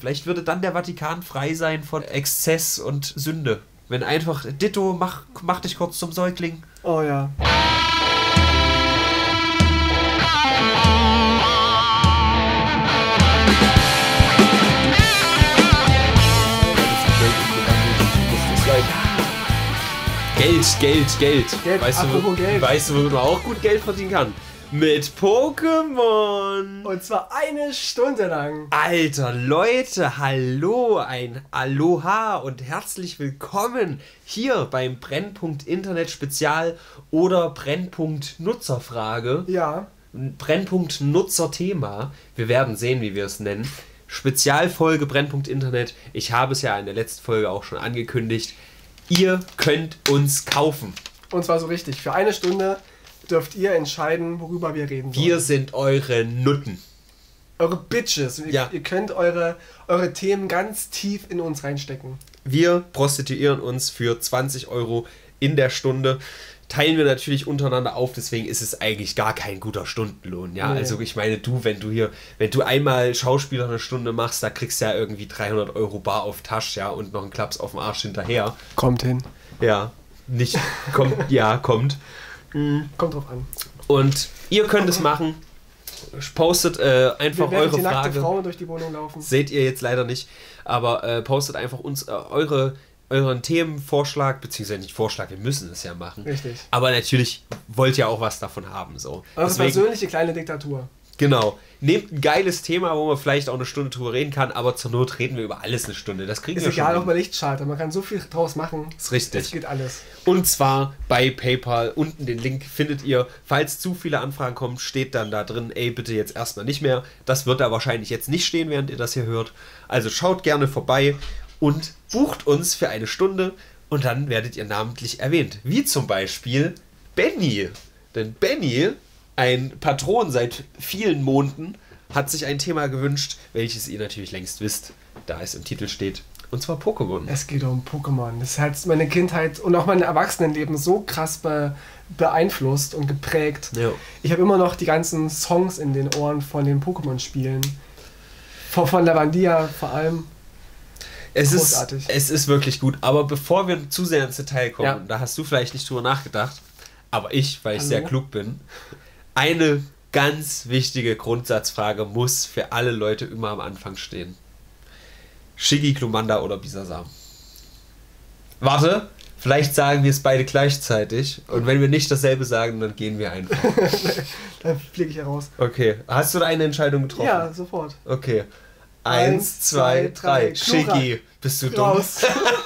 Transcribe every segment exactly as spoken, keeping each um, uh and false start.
Vielleicht würde dann der Vatikan frei sein von Exzess und Sünde. Wenn einfach, Ditto, mach, mach dich kurz zum Säugling. Oh ja. Geld, Geld, Geld. Geld, weißt du, wo, Geld. Weißt du, wo man auch gut Geld verdienen kann? Mit Pokémon. Und zwar eine Stunde lang. Alter, Leute, hallo, ein Aloha und herzlich willkommen hier beim Brennpunkt Internet Spezial oder Brennpunkt Nutzerfrage. Ja. Brennpunkt Nutzerthema. Wir werden sehen, wie wir es nennen. Spezialfolge Brennpunkt Internet. Ich habe es ja in der letzten Folge auch schon angekündigt. Ihr könnt uns kaufen. Und zwar so richtig. Für eine Stunde dürft ihr entscheiden, worüber wir reden sollen. Wir sind eure Nutten. Eure Bitches. Ihr, Ja. ihr könnt eure, eure Themen ganz tief in uns reinstecken. Wir prostituieren uns für zwanzig Euro in der Stunde. Teilen wir natürlich untereinander auf, deswegen ist es eigentlich gar kein guter Stundenlohn. Ja, Nee. also ich meine, du, wenn du hier, wenn du einmal Schauspieler eine Stunde machst, da kriegst du ja irgendwie dreihundert Euro bar auf Tasche, ja, und noch einen Klaps auf den Arsch hinterher. Kommt hin. Ja, nicht, kommt, ja, kommt. Mhm. Kommt drauf an. Und ihr könnt es machen. Postet äh, einfach Wir werden eure die nackte Frage. Frau durch die Wohnung laufen. Seht ihr jetzt leider nicht, aber äh, postet einfach uns äh, eure, euren Themenvorschlag, beziehungsweise nicht Vorschlag, wir müssen es ja machen. Richtig. Aber natürlich wollt ihr auch was davon haben. So. Eure Deswegen, persönliche kleine Diktatur. genau. Nehmt ein geiles Thema, wo man vielleicht auch eine Stunde drüber reden kann, aber zur Not reden wir über alles eine Stunde. Das kriegen Ist wir egal, schon ob hin. man Lichtschalter. Man kann so viel draus machen. Ist richtig. Es geht alles. Und zwar bei PayPal. Unten den Link findet ihr. Falls zu viele Anfragen kommen, steht dann da drin, ey, bitte jetzt erstmal nicht mehr. Das wird da wahrscheinlich jetzt nicht stehen, während ihr das hier hört. Also schaut gerne vorbei und bucht uns für eine Stunde und dann werdet ihr namentlich erwähnt. Wie zum Beispiel Benny. Denn Benny, ein Patron seit vielen Monaten, hat sich ein Thema gewünscht, welches ihr natürlich längst wisst, da es im Titel steht. Und zwar Pokémon. Es geht um Pokémon. Das hat meine Kindheit und auch mein Erwachsenenleben so krass be beeinflusst und geprägt. Ja. Ich habe immer noch die ganzen Songs in den Ohren von den Pokémon-Spielen. Von, von Lavandia vor allem. Es ist, Großartig. es ist wirklich gut, aber bevor wir zu sehr ins Detail kommen, Ja. da hast du vielleicht nicht drüber nachgedacht, aber ich, weil ich Hallo? sehr klug bin, eine ganz wichtige Grundsatzfrage muss für alle Leute immer am Anfang stehen. Shiggy, Glumanda oder Bisasam? Warte, vielleicht sagen wir es beide gleichzeitig und wenn wir nicht dasselbe sagen, dann gehen wir einfach. Da fliege ich heraus. Okay, hast du da eine Entscheidung getroffen? Ja, sofort. Okay. Eins, Eins, zwei, zwei, drei. drei. Shiggy, bist du dumm? Raus.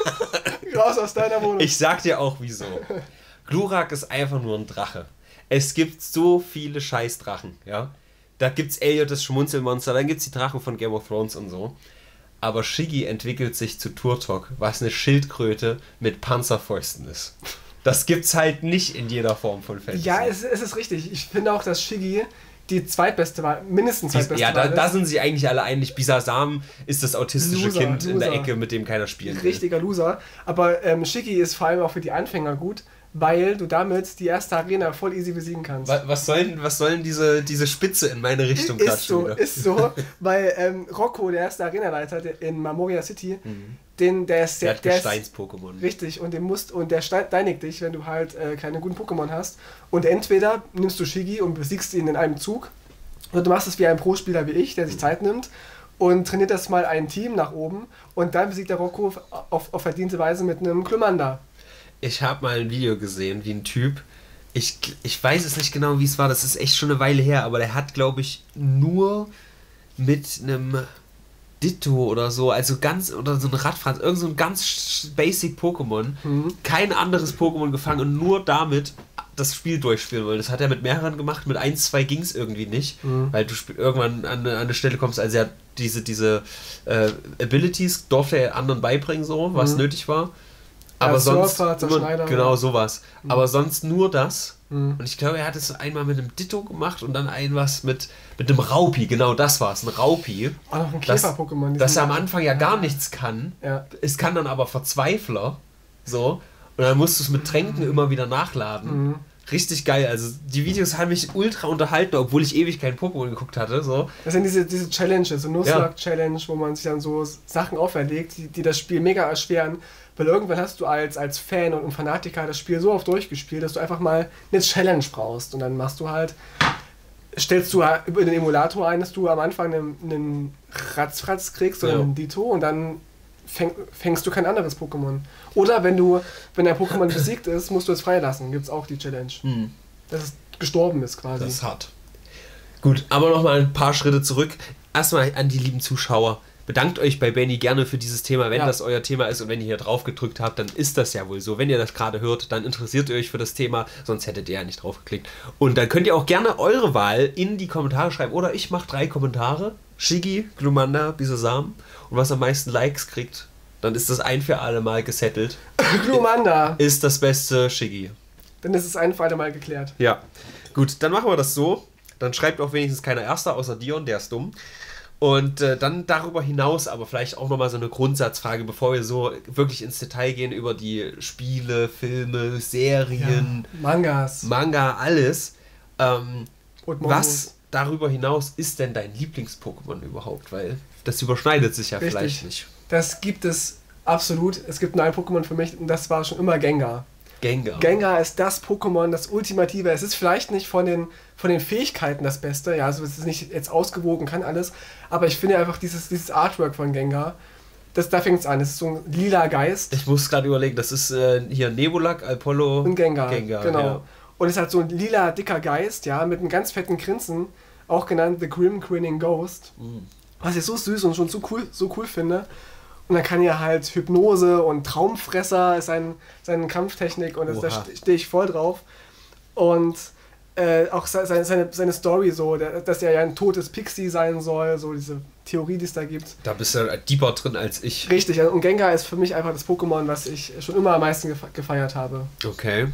Raus aus deiner Wohnung. Ich sag dir auch wieso. Glurak ist einfach nur ein Drache. Es gibt so viele Scheißdrachen, ja. Da gibt's Elliot, das Schmunzelmonster, dann gibt's die Drachen von Game of Thrones und so. Aber Shiggy entwickelt sich zu Turtok, was eine Schildkröte mit Panzerfäusten ist. Das gibt's halt nicht in jeder Form von Fantasy. Ja, es, es ist richtig. Ich finde auch, dass Shiggy die zweitbeste Wahl, mindestens zweitbeste ja, da, Wahl da ist. sind sie eigentlich alle einig. Bisasam ist das autistische Loser, Kind in der Loser. Ecke, mit dem keiner spielen will. Richtiger Loser. Aber ähm, Shiggy ist vor allem auch für die Anfänger gut, weil du damit die erste Arena voll easy besiegen kannst. Was, was sollen, was sollen diese, diese Spitze in meine Richtung Ist klatschen so, wieder? ist so, weil ähm, Rocco, der erste Arenaleiter der- in Marmoria City, den, der ist Der sehr, hat der ist Gesteins-Pokémon. richtig und, den musst, und der steinigt dich, wenn du halt äh, keine guten Pokémon hast. Und entweder nimmst du Shiggy und besiegst ihn in einem Zug, oder du machst es wie ein Pro-Spieler wie ich, der sich Zeit nimmt und trainiert das mal ein Team nach oben und dann besiegt der Rocco auf, auf verdiente Weise mit einem Glumanda. Ich habe mal ein Video gesehen, wie ein Typ, ich, ich weiß es nicht genau, wie es war, das ist echt schon eine Weile her, aber der hat, glaube ich, nur mit einem Ditto oder so, also ganz, oder so ein Radfranz, irgend so ein ganz basic Pokémon, Mhm. kein anderes Pokémon gefangen und nur damit das Spiel durchspielen wollen. Das hat er mit mehreren gemacht, mit eins, zwei ging es irgendwie nicht, Mhm. weil du spiel- irgendwann an, eine- an eine Stelle kommst, also er diese, diese äh, Abilities durfte er anderen beibringen, so, was Mhm. nötig war. Ja, Aber sonst, Surfer, nur, Zerschneider. genau sowas. Mhm. Aber sonst nur das. Mhm. Und ich glaube, er hat es einmal mit einem Ditto gemacht und dann ein was mit, mit einem Raupi, genau das war es, ein Raupi. Auch noch ein Das- Käfer-Pokémon. die Das sind- am Anfang ja gar nichts kann. Ja. Es kann dann aber Verzweifler. So. Und dann musst du es mit Tränken immer wieder nachladen. Mhm. richtig geil. Also die Videos haben mich ultra unterhalten, obwohl ich ewig kein Pokémon geguckt hatte. So. Das sind diese, diese Challenges, so Nuzlocke-Challenge, wo man sich dann so Sachen auferlegt, die, die das Spiel mega erschweren. Weil irgendwann hast du als, als Fan und Fanatiker das Spiel so oft durchgespielt, dass du einfach mal eine Challenge brauchst. Und dann machst du halt, stellst du halt über den Emulator ein, dass du am Anfang einen, einen Ratzfratz kriegst oder ja. einen Ditto und dann fäng, fängst du kein anderes Pokémon. Oder wenn du, wenn dein Pokémon besiegt ist, musst du es freilassen. Gibt es auch die Challenge. Hm. Dass es gestorben ist quasi. Das ist hart. Gut, aber nochmal ein paar Schritte zurück. Erstmal an die lieben Zuschauer. Bedankt euch bei Benny gerne für dieses Thema, wenn ja. das euer Thema ist und wenn ihr hier drauf gedrückt habt, dann ist das ja wohl so. Wenn ihr das gerade hört, dann interessiert ihr euch für das Thema, sonst hättet ihr ja nicht drauf geklickt. Und dann könnt ihr auch gerne eure Wahl in die Kommentare schreiben. Oder ich mache drei Kommentare. Shiggy, Glumanda, Bisasam. Und was am meisten Likes kriegt, dann ist das ein für alle Mal gesettelt. Glumanda. Ist das beste Shiggy. Dann ist es ein für alle Mal geklärt. Ja. Gut, dann machen wir das so. Dann schreibt auch wenigstens keiner Erster, außer Dion, der ist dumm. Und äh, dann darüber hinaus aber vielleicht auch nochmal so eine Grundsatzfrage, bevor wir so wirklich ins Detail gehen über die Spiele, Filme, Serien, ja, Mangas, Manga, alles. Ähm, was darüber hinaus ist denn dein Lieblings-Pokémon überhaupt? Weil das überschneidet sich ja Richtig. vielleicht nicht. Das gibt es absolut. Es gibt nur ein Pokémon für mich und das war schon immer Gengar. Gengar. Gengar ist das Pokémon, das Ultimative. Es ist vielleicht nicht von den, von den Fähigkeiten das Beste, ja, also es ist nicht jetzt ausgewogen, kann alles, aber ich finde einfach dieses, dieses Artwork von Gengar, das, da fängt es an. Es ist so ein lila Geist. Ich muss gerade überlegen, das ist äh, hier Nebulak, Apollo und Gengar. Gengar genau. Ja. Und es hat so ein lila, dicker Geist, ja, mit einem ganz fetten Grinsen, auch genannt The Grim Grinning Ghost, mhm. was ich so süß und schon so cool, so cool finde. Und dann kann er halt Hypnose und Traumfresser ist sein, seine Kampftechnik und das, da stehe ich voll drauf. Und äh, auch seine, seine, seine Story so, der, dass er ja ein totes Pixie sein soll, so diese Theorie, die es da gibt. Da bist du deeper drin als ich. Richtig, und Gengar ist für mich einfach das Pokémon, was ich schon immer am meisten gefeiert habe. Okay.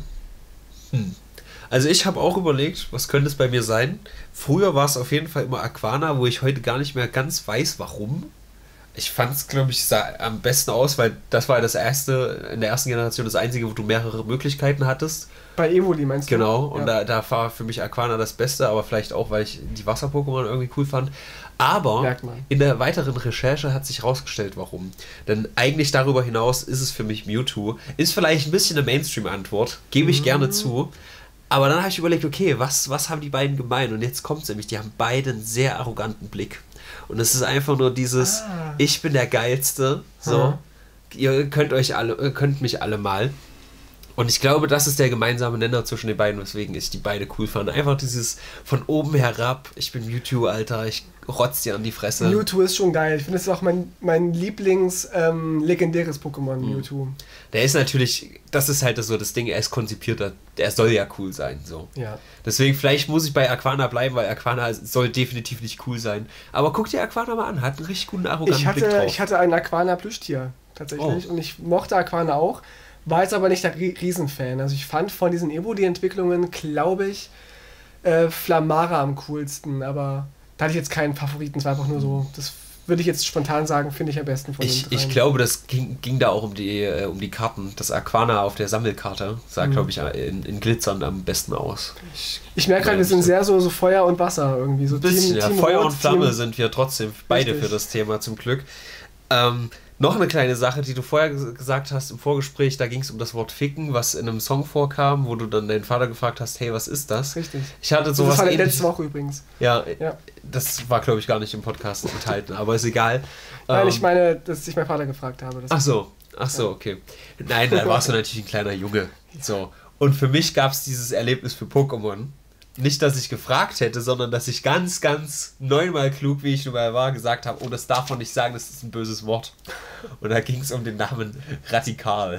Hm. Also ich habe auch überlegt, was könnte es bei mir sein. Früher war es auf jeden Fall immer Aquana, wo ich heute gar nicht mehr ganz weiß, warum. Ich fand es, glaube ich, sah am besten aus, weil das war das erste, in der ersten Generation das einzige, wo du mehrere Möglichkeiten hattest. Bei Evoli meinst du? Genau, und ja. da, da war für mich Aquana das Beste, aber vielleicht auch, weil ich die Wasser-Pokémon irgendwie cool fand. Aber in der weiteren Recherche hat sich herausgestellt, warum. Denn eigentlich darüber hinaus ist es für mich Mewtwo. Ist vielleicht ein bisschen eine Mainstream-Antwort, gebe ich mhm. gerne zu. Aber dann habe ich überlegt, okay, was, was haben die beiden gemein? Und jetzt kommt es nämlich, die haben beide einen sehr arroganten Blick. Und es ist einfach nur dieses, ah. ich bin der Geilste, so, hm. ihr könnt euch alle, könnt mich alle mal. Und ich glaube, das ist der gemeinsame Nenner zwischen den beiden, weswegen ich die beide cool fand. Einfach dieses von oben herab, ich bin Mewtwo, Alter, ich rotz dir an die Fresse. Mewtwo ist schon geil. Ich finde, das ist auch mein, mein Lieblings-legendäres ähm, Pokémon, mhm. Mewtwo. Der ist natürlich, das ist halt so das Ding, er ist konzipiert, der soll ja cool sein. So. Ja. Deswegen, vielleicht muss ich bei Aquana bleiben, weil Aquana soll definitiv nicht cool sein. Aber guck dir Aquana mal an, hat einen richtig guten, arroganten ich hatte, Blick drauf. Ich hatte ein Aquana-Plüschtier, tatsächlich. Oh. Und ich mochte Aquana auch. War jetzt aber nicht der Riesenfan. Also ich fand von diesen Evoli-Entwicklungen, glaube ich, äh, Flamara am coolsten. Aber da hatte ich jetzt keinen Favoriten. Es war einfach nur so, das würde ich jetzt spontan sagen, finde ich am besten von ich, den dreien. Ich glaube, das ging, ging da auch um die, äh, um die Karten. Das Aquana auf der Sammelkarte sah, mhm. glaube ich, in, in Glitzern am besten aus. Ich, ich merke gerade, wir sind sehr so, so Feuer und Wasser irgendwie. So ein bisschen, Team, ja. Team Feuer Rot, und Flamme Team sind wir trotzdem beide Richtig. für das Thema zum Glück. Ähm, Noch eine kleine Sache, die du vorher gesagt hast im Vorgespräch, da ging es um das Wort Ficken, was in einem Song vorkam, wo du dann deinen Vater gefragt hast, hey, was ist das? Richtig. Ich hatte sowas das war letzte Woche übrigens. Ja, ja. Das war, glaube ich, gar nicht im Podcast enthalten, aber ist egal. Nein, ähm, ich meine, dass ich meinen Vater gefragt habe. Ach so, ach so, okay. Nein, da warst du natürlich ein kleiner Junge. So. Und für mich gab es dieses Erlebnis für Pokémon. Nicht, dass ich gefragt hätte, sondern dass ich ganz, ganz neunmal klug, wie ich nun mal war, gesagt habe, oh, das darf man nicht sagen, das ist ein böses Wort. Und da ging es um den Namen Radikal.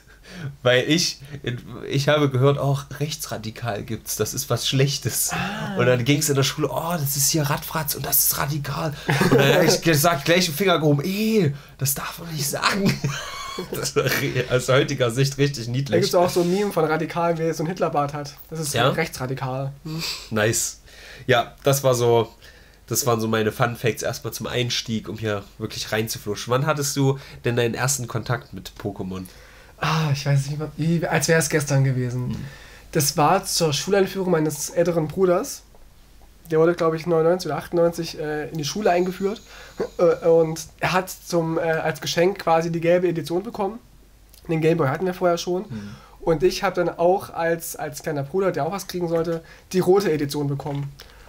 Weil ich, ich habe gehört, auch rechtsradikal gibt's, das ist was Schlechtes. Ah. Und dann ging es in der Schule, oh, das ist hier Radfratz und das ist radikal. Und dann habe ich gesagt, gleich den Finger gehoben, eh, das darf man nicht sagen. Das war aus heutiger Sicht richtig niedlich. Da gibt es auch so ein Meme von Radikal, wer so ein Hitlerbart hat. Das ist ja? rechtsradikal. Hm. Nice. Ja, das war so, das waren so meine Fun Facts erstmal zum Einstieg, um hier wirklich reinzufluschen. Wann hattest du denn deinen ersten Kontakt mit Pokémon? Ah, ich weiß nicht, wie, als wäre es gestern gewesen. Hm. Das war zur Schuleinführung meines älteren Bruders. Der wurde, glaube ich, neunundneunzig oder achtundneunzig äh, in die Schule eingeführt. Äh, und er hat zum, äh, als Geschenk quasi die gelbe Edition bekommen. Den Gameboy hatten wir vorher schon. Mhm. Und ich habe dann auch als, als kleiner Bruder, der auch was kriegen sollte, die rote Edition bekommen.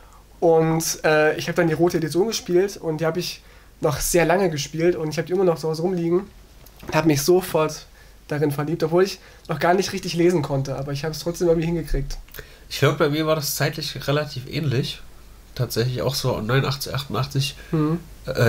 Und äh, ich habe dann die rote Edition gespielt und die habe ich noch sehr lange gespielt und ich habe die immer noch so rumliegen und habe mich sofort darin verliebt, obwohl ich noch gar nicht richtig lesen konnte, aber ich habe es trotzdem irgendwie hingekriegt. Ich glaube, bei mir war das zeitlich relativ ähnlich. Tatsächlich auch so neunundachtzig, achtundachtzig, mhm. äh,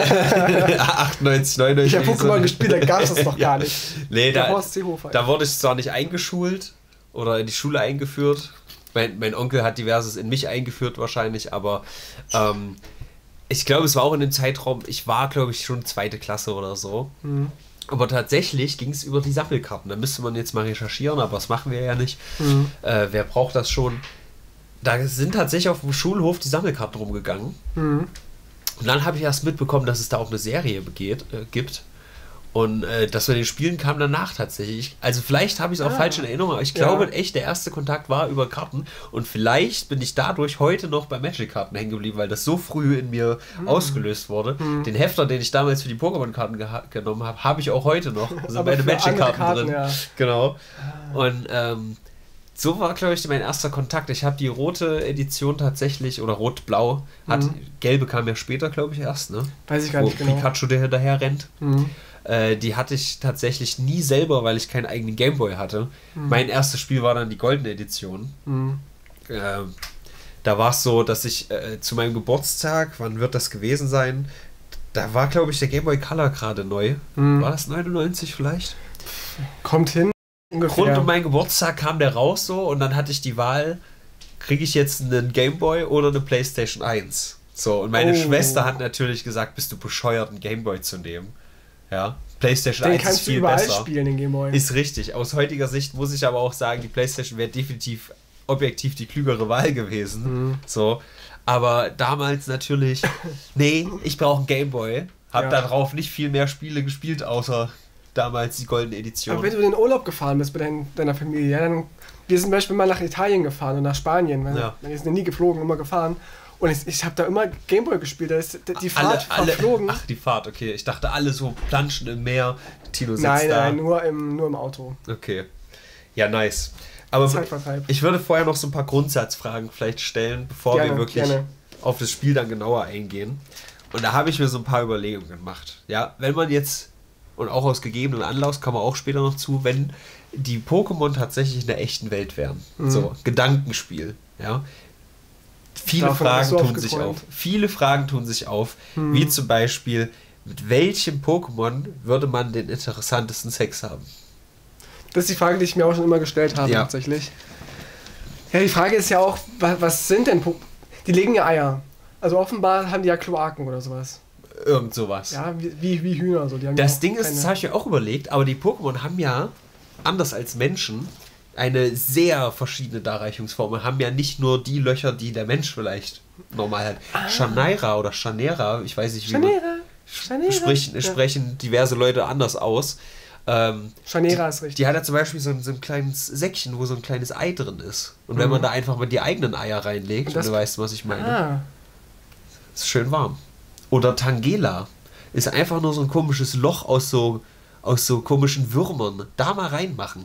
achtundneunzig, neunundneunzig. Ich habe Pokémon gespielt, da gab es das noch ja. gar nicht. Nee, da, da wurde ich zwar nicht eingeschult oder in die Schule eingeführt. Mein, mein Onkel hat diverses in mich eingeführt wahrscheinlich, aber ähm, ich glaube, es war auch in dem Zeitraum, ich war, glaube ich, schon zweite Klasse oder so. Mhm. Aber tatsächlich ging es über die Sammelkarten. Da müsste man jetzt mal recherchieren, aber das machen wir ja nicht. Mhm. Äh, wer braucht das schon? Da sind tatsächlich auf dem Schulhof die Sammelkarten rumgegangen. Mhm. Und dann habe ich erst mitbekommen, dass es da auch eine Serie begeht, äh, gibt. Und äh, das mit den Spielen kam danach tatsächlich. Also vielleicht habe ich es auch ah. falsch in Erinnerung, aber ich glaube ja. echt, der erste Kontakt war über Karten. Und vielleicht bin ich dadurch heute noch bei Magic-Karten hängen geblieben, weil das so früh in mir hm. ausgelöst wurde. Hm. Den Hefter, den ich damals für die Pokémon-Karten genommen habe, habe ich auch heute noch. Da sind meine Magic-Karten drin. Ja. Genau. Und ähm, so war, glaube ich, mein erster Kontakt. Ich habe die rote Edition tatsächlich, oder rot-blau, hat mhm. gelbe kam ja später, glaube ich, erst, ne? Weiß ich gar nicht Wo genau. Pikachu der hinterher rennt. Mhm. Äh, die hatte ich tatsächlich nie selber, weil ich keinen eigenen Gameboy hatte. Mhm. Mein erstes Spiel war dann die goldene Edition. Mhm. Äh, da war es so, dass ich äh, zu meinem Geburtstag, wann wird das gewesen sein? Da war, glaube ich, der Gameboy Color gerade neu. Mhm. War das neunundneunzig vielleicht? Kommt hin. Ungefähr. Rund um meinen Geburtstag kam der raus so und dann hatte ich die Wahl, kriege ich jetzt einen Gameboy oder eine PlayStation eins? So, und meine oh. Schwester hat natürlich gesagt, bist du bescheuert, einen Gameboy zu nehmen? Ja, PlayStation den eins kannst ist viel du überall besser. Spielen, den Gameboy. Ist richtig. Aus heutiger Sicht muss ich aber auch sagen, die PlayStation wäre definitiv objektiv die klügere Wahl gewesen. Mhm. So, aber damals natürlich, nee, ich brauche einen Gameboy. Hab ja. darauf nicht viel mehr Spiele gespielt, außer damals die goldene Edition. Aber wenn du in den Urlaub gefahren bist mit dein, deiner Familie, ja, dann, wir sind zum Beispiel mal nach Italien gefahren und nach Spanien, weil ja. wir sind nie geflogen, immer gefahren. Und ich, ich habe da immer Gameboy gespielt, da ist die Fahrt alle, verflogen. Alle, ach, die Fahrt, okay. Ich dachte, alle so planschen im Meer. Tino sitzt nein, da. Nein, nur im, nur im Auto. Okay. Ja, nice. Aber ich würde vorher noch so ein paar Grundsatzfragen vielleicht stellen, bevor gerne, wir wirklich gerne. auf das Spiel dann genauer eingehen. Und da habe ich mir so ein paar Überlegungen gemacht. Ja, wenn man jetzt, und auch aus gegebenen Anlass, kommen wir auch später noch zu, wenn die Pokémon tatsächlich in der echten Welt wären. Mhm. So, Gedankenspiel, ja. Viele Davon Fragen tun sich auf. Viele Fragen tun sich auf, hm. wie zum Beispiel, mit welchem Pokémon würde man den interessantesten Sex haben? Das ist die Frage, die ich mir auch schon immer gestellt habe, ja. tatsächlich. Ja, die Frage ist ja auch, was, was sind denn Pokémon? Die legen ja Eier. Also offenbar haben die ja Kloaken oder sowas. Irgend sowas. Ja, wie, wie Hühner. So. Die haben das ja Ding ist, das habe ich mir auch überlegt, aber die Pokémon haben ja, anders als Menschen, eine sehr verschiedene Darreichungsform. Haben ja nicht nur die Löcher, die der Mensch vielleicht normal hat. Ah. Shanaira oder Shanera, ich weiß nicht wie Shanera. man, Shanera. Sprechen, ja. sprechen diverse Leute anders aus. Ähm, Shanera ist richtig. Die hat ja zum Beispiel so ein, so ein kleines Säckchen, wo so ein kleines Ei drin ist. Und mhm. wenn man da einfach mal die eigenen Eier reinlegt, und das, du weißt, was ich meine, ah. ist schön warm. Oder Tangela ist einfach nur so ein komisches Loch aus so, aus so komischen Würmern. Da mal reinmachen.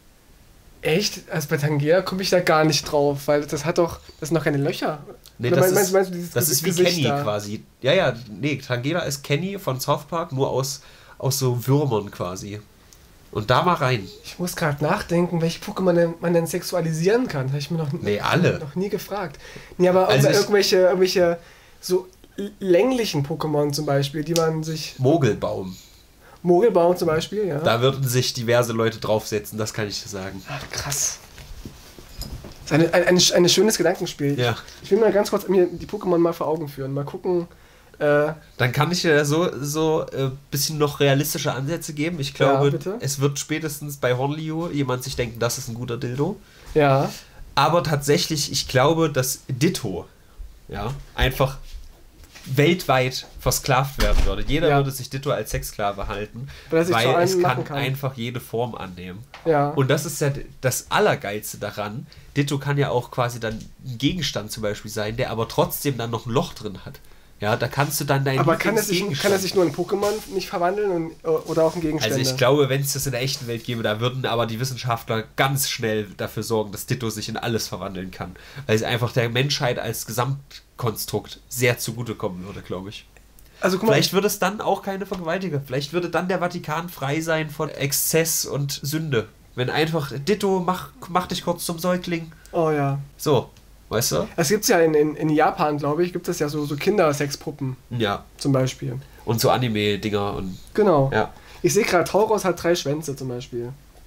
Echt? Also bei Tangela komme ich da gar nicht drauf, weil das hat doch, das sind noch keine Löcher. Nee, Oder das meinst, ist, meinst du dieses das ist wie Gesicht Kenny da? quasi. Ja, ja, nee, Tangela ist Kenny von South Park, nur aus, aus so Würmern quasi. Und da mal rein. Ich muss gerade nachdenken, welche Pokémon denn, man denn sexualisieren kann. Habe ich mir noch, nee, alle. noch nie gefragt. Nee, aber also irgendwelche, irgendwelche so länglichen Pokémon zum Beispiel, die man sich... Mogelbaum. Mogelbaum zum Beispiel, ja. Da würden sich diverse Leute draufsetzen, das kann ich dir sagen. Ach, krass. Das ist ein, ein, ein, ein schönes Gedankenspiel. Ja. Ich will mal ganz kurz mir die Pokémon mal vor Augen führen. Mal gucken. Äh, Dann kann ich dir so ein so, äh, bisschen noch realistische Ansätze geben. Ich glaube, ja, es wird spätestens bei Hornliu jemand sich denken, das ist ein guter Dildo. Ja. Aber tatsächlich, ich glaube, dass Ditto, ja, einfach weltweit versklavt werden würde. Jeder Ja. würde sich Ditto als Sexsklave halten, Weil er sich zu weil allem es kann, machen kann. einfach jede Form annehmen. Ja. Und das ist ja das Allergeilste daran. Ditto kann ja auch quasi dann ein Gegenstand zum Beispiel sein, der aber trotzdem dann noch ein Loch drin hat. Ja, da kannst du dann deinen Aber kann er, sich, Lieblingsgegenstand- kann er sich nur in Pokémon nicht verwandeln und, oder auch in Gegenstände? Also ich glaube, wenn es das in der echten Welt gäbe, da würden aber die Wissenschaftler ganz schnell dafür sorgen, dass Ditto sich in alles verwandeln kann. Weil es einfach der Menschheit als Gesamtkonstrukt sehr zugutekommen würde, glaube ich. Also guck mal, Vielleicht würde es dann auch keine Vergewaltiger. Vielleicht würde dann der Vatikan frei sein von Exzess und Sünde. Wenn einfach Ditto, mach, mach dich kurz zum Säugling. oh ja. So, weißt du? Es gibt ja in, in, in Japan, glaube ich, gibt es ja so, so Kindersexpuppen Ja. zum Beispiel. Und so Anime-Dinger und. Genau. Ja. Ich sehe gerade, Tauros hat drei Schwänze zum Beispiel.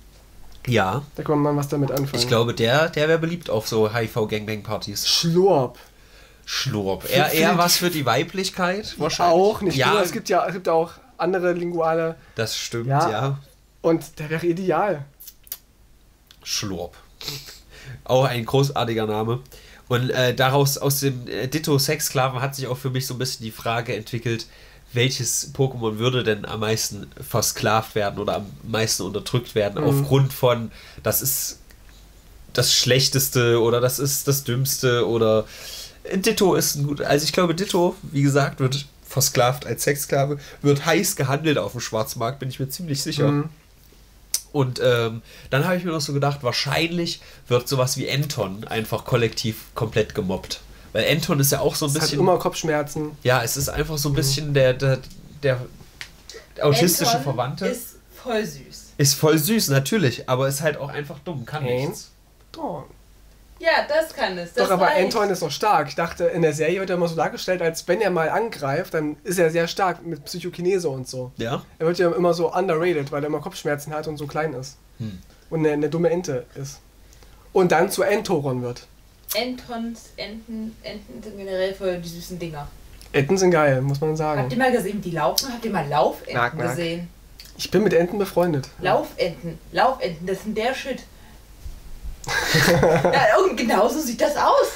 Ja. Da kann man mal was damit anfangen. Ich glaube, der, der wäre beliebt auf so H I V-Gangbang-Partys. Schlurp. Schlurp. Eher, Für- eher für- was für die Weiblichkeit wahrscheinlich. Auch nicht Ja, nur, es gibt ja es gibt auch andere Linguale das stimmt, Ja. ja. und der wäre ideal. Schlurp. Auch ein großartiger Name. Und äh, daraus, aus dem äh, Ditto-Sexsklaven hat sich auch für mich so ein bisschen die Frage entwickelt, welches Pokémon würde denn am meisten versklavt werden oder am meisten unterdrückt werden, Mhm. aufgrund von, das ist das Schlechteste oder das ist das Dümmste oder Ditto ist ein gut. Also ich glaube, Ditto, wie gesagt, wird versklavt als Sexsklave, wird heiß gehandelt auf dem Schwarzmarkt, bin ich mir ziemlich sicher. Mhm. Und ähm, dann habe ich mir noch so gedacht, wahrscheinlich wird sowas wie Anton einfach kollektiv komplett gemobbt. Weil Anton ist ja auch so ein Es hat bisschen. immer Kopfschmerzen. Ja, es ist einfach so ein bisschen der, der, der autistische Anton Verwandte. Ist, ist voll süß. ist voll süß, natürlich, aber ist halt auch einfach dumm, kann Hey. nichts. Oh. Ja, das kann es. Das Doch, aber reicht. Anton ist noch stark. Ich dachte, in der Serie wird er immer so dargestellt, als wenn er mal angreift, dann ist er sehr stark mit Psychokinese und so. Ja? Er wird ja immer so underrated, weil er immer Kopfschmerzen hat und so klein ist. Hm. Und eine, eine dumme Ente ist. Und dann zu Entoron wird. Entons, Enten, Enten sind generell voll die süßen Dinger. Enten sind geil, muss man Habt sagen. ihr mal gesehen, die laufen? Habt ihr mal Laufenten Knack, knack. gesehen? Ich bin mit Enten befreundet. Laufenten, Laufenten, das sind der Shit. Ja, und genauso sieht das aus.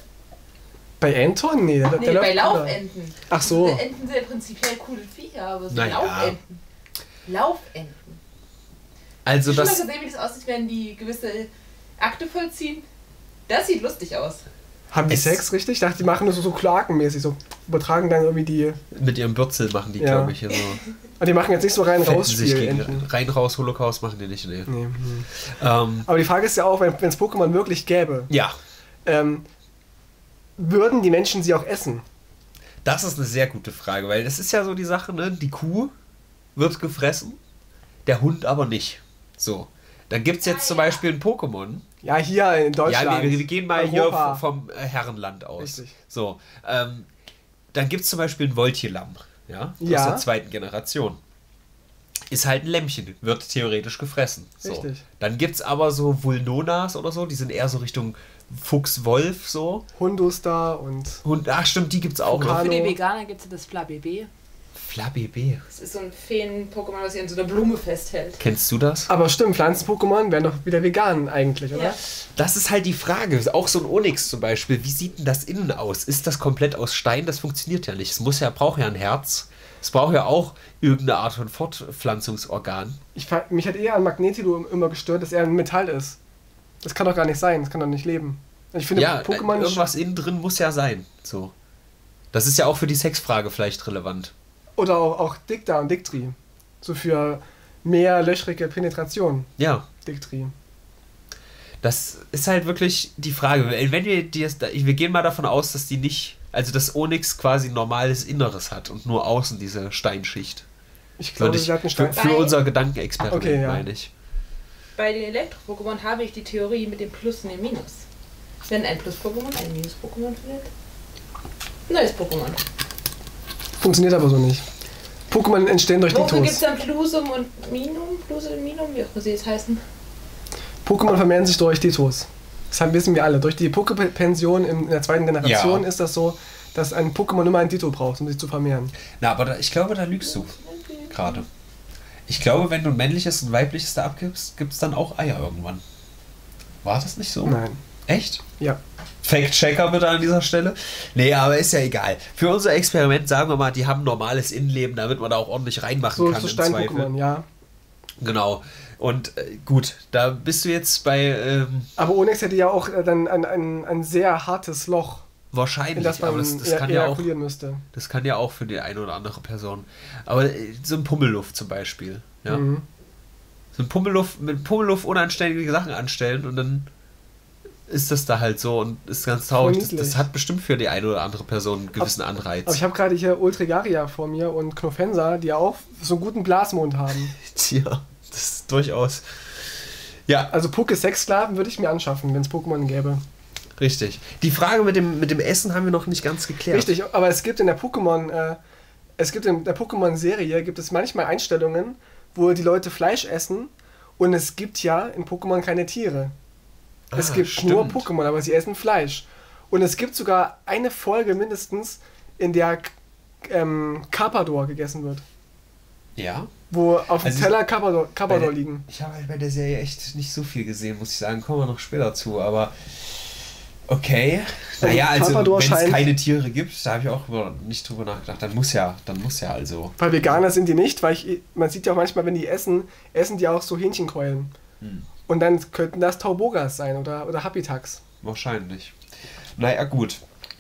Bei Anton? Nee, der, Nee, der bei läuft cooler. Laufenten. Ach so. Diese Enten sind ja prinzipiell coole Viecher, aber so Naja. Laufenten. Laufenten. Also Hast du das. schon mal gesehen, wie das aussieht, wenn die gewisse Akte vollziehen? Das sieht lustig aus. Haben die Es- Sex richtig? Ich dachte, die machen nur so, so Klakenmäßig, so übertragen dann irgendwie die. Mit ihrem Bürzel machen die, Ja. glaube ich, hier so. Aber die machen jetzt nicht so rein Fetten raus sich Spiel, gegen Enten. rein raus Holocaust machen die nicht, nee. Nee. hm. Ähm, Aber die Frage ist ja auch, wenn es Pokémon wirklich gäbe, ja, ähm, würden die Menschen sie auch essen? das ist eine sehr gute Frage, weil das ist ja so die Sache, ne? Die Kuh wird gefressen, der Hund aber nicht. So. Dann gibt es jetzt zum Beispiel ein Pokémon. Ja, hier in Deutschland. Ja, wir, wir gehen mal Europa. hier vom äh, Herrenland aus. Richtig. So. Ähm, dann gibt es zum Beispiel ein Voltierlamm. Ja? Aus Ja. der zweiten Generation. Ist halt ein Lämmchen, wird theoretisch gefressen. So. Richtig. Dann gibt es aber so Vulnonas oder so, die sind eher so Richtung Fuchs-Wolf so. Hundustar und. Und ach stimmt, die gibt es auch noch. Hallo. Für die Veganer gibt es das Flabébé. Flabébé. Das ist so ein Feen-Pokémon, das sich an so einer Blume festhält. Kennst du das? Aber stimmt, Pflanzen-Pokémon wären doch wieder vegan eigentlich, oder? Ja. Das ist halt die Frage. Auch so ein Onyx zum Beispiel. Wie sieht denn das innen aus? Ist das komplett aus Stein? Das funktioniert ja nicht. Es muss ja, braucht ja ein Herz. Es braucht ja auch irgendeine Art von Fortpflanzungsorgan. Ich, fa- mich hat eher an Magnetilo immer gestört, dass er ein Metall ist. Das kann doch gar nicht sein, das kann doch nicht leben. Ich finde, Ja, Pokémon ist- irgendwas innen drin muss ja sein. So. Das ist ja auch für die Sexfrage vielleicht relevant. Oder auch, auch Dicta und Dictri. So für mehr löchrige Penetration. Ja, Dictri. das ist halt wirklich die Frage. Wenn wir die jetzt, wir gehen mal davon aus, dass die nicht, also dass Onyx quasi normales Inneres hat und nur außen diese Steinschicht. Ich glaube, Würde ich, sie hat einen für, Stein. für Bei- unser Gedankenexperiment, Okay, ja. meine ich. Bei den Elektro-Pokémon habe ich die Theorie mit dem Plus und dem Minus. Wenn ein Plus-Pokémon ein Minus-Pokémon findet, neues Pokémon. Funktioniert aber so nicht. Pokémon entstehen durch Wofür gibt Ditos. es dann Plusum und Minum? Plusum und Minum, wie auch immer sie jetzt heißen. Pokémon vermehren sich durch Ditos. Das haben, wissen wir alle. Durch die Poképension in der zweiten Generation Ja. ist das so, dass ein Pokémon immer ein Dito braucht, um sich zu vermehren. Na, aber da, ich glaube, da lügst du gerade. Ich glaube, wenn du ein männliches und weibliches da abgibst, gibt es dann auch Eier irgendwann. War das nicht so? Nein. Echt? Ja. Fact-Checker bitte an dieser Stelle. Nee, aber ist ja egal. Für unser Experiment sagen wir mal, die haben ein normales Innenleben, damit man da auch ordentlich reinmachen So, kann. so im Zweifel. Stein-Pokémon, ja. Genau. Und äh, gut, da bist du jetzt bei ähm, Aber Onyx hätte ja auch äh, dann ein, ein, ein sehr hartes Loch, in wahrscheinlich, das man aber das, das eja- kann ja auch ejakulieren müsste. das kann ja auch für die eine oder andere Person. Aber äh, so ein Pummelluft zum Beispiel, ja. Mhm. So ein Pummelluft, mit Pummelluft unanständige Sachen anstellen und dann ist das da halt so und ist ganz traurig. Das, niedlich. das hat bestimmt für die eine oder andere Person einen gewissen Anreiz. Aber ich habe gerade hier Ultrigaria vor mir und Knofensa, die ja auch so einen guten Blasmund haben. Tja, das ist durchaus. Ja, Also Poké-Sex-Sklaven würde ich mir anschaffen, wenn es Pokémon gäbe. richtig. Die Frage mit dem, mit dem Essen haben wir noch nicht ganz geklärt. Richtig, aber es gibt in der Pokémon, äh, es gibt in der Pokémon-Serie gibt es manchmal Einstellungen, wo die Leute Fleisch essen und es gibt ja in Pokémon keine Tiere. Es Ah, gibt stimmt. nur Pokémon, aber sie essen Fleisch. Und es gibt sogar eine Folge mindestens, in der ähm, Carpador gegessen wird. Ja. Wo auf dem Also Teller Carpador, Bei Carpador der- liegen. Ich habe halt bei der Serie echt nicht so viel gesehen, muss ich sagen. Kommen wir noch später zu, aber okay. Naja, also Carpador wenn es scheint- keine Tiere gibt, da habe ich auch über- nicht drüber nachgedacht, dann muss ja, dann muss ja also. Weil Veganer sind die nicht, weil ich, man sieht ja auch manchmal, wenn die essen, essen die auch so Hähnchenkeulen. Hm. Und dann könnten das Taubogas sein oder, oder Happitax. Wahrscheinlich. Naja, gut.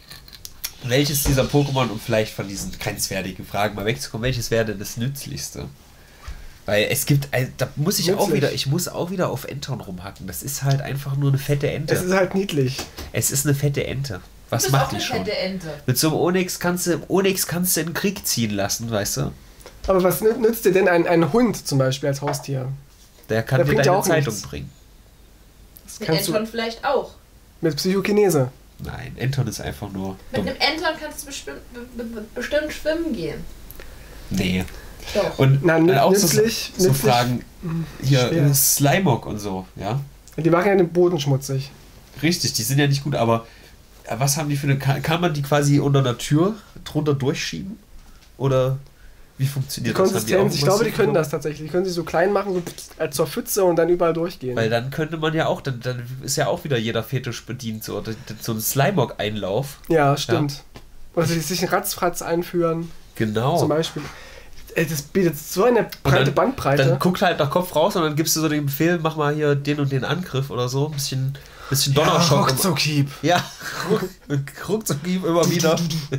Welches dieser Pokémon, um vielleicht von diesen grenzwertigen Fragen mal wegzukommen, welches wäre denn das nützlichste? Weil es gibt, also, da muss ich auch Nützlich. wieder, ich muss auch wieder auf Enton rumhacken. Das ist halt einfach nur eine fette Ente. Es ist halt niedlich. Es ist eine fette Ente. Was Du bist macht auch die eine schon? fette Ente. Mit so einem Onyx kannst du, Onyx kannst du in den Krieg ziehen lassen, weißt du? Aber was nü- nützt dir denn ein, ein Hund zum Beispiel als Haustier? Der kann Der dir bringt ja deine auch Zeitung nichts. bringen. Das Mit kannst Enton du vielleicht auch. mit Psychokinese. Nein, Enton ist einfach nur Mit dumm. einem Enton kannst du bestimmt, be be bestimmt schwimmen gehen. Nee. Doch. Und Na, dann auch so, nützlich- so nützlich- Fragen, hier schwer. äh, Slimog und so, ja? Die machen ja den Boden schmutzig. Richtig, die sind ja nicht gut, aber äh, was haben die für eine, kann, kann man die quasi unter einer Tür drunter durchschieben? Oder wie Die funktioniert das? Haben die auch Konsistenz, ich glaube, die was können bekommen? das tatsächlich. Die können sie so klein machen, so als zur Pfütze und dann überall durchgehen. Weil dann könnte man ja auch, dann, dann ist ja auch wieder jeder Fetisch bedient, so, so ein Slimog-Einlauf. Ja, stimmt. Oder sie sich einen Ratzfratz einführen, Genau. zum Beispiel. Ey, das bietet so eine Und breite dann, Bandbreite. Dann guckt halt der Kopf raus und dann gibst du so den Befehl, mach mal hier den und den Angriff oder so. Ein bisschen, bisschen Donnerschock. Ruckzuckhieb. Ja, ruckzuck immer wieder.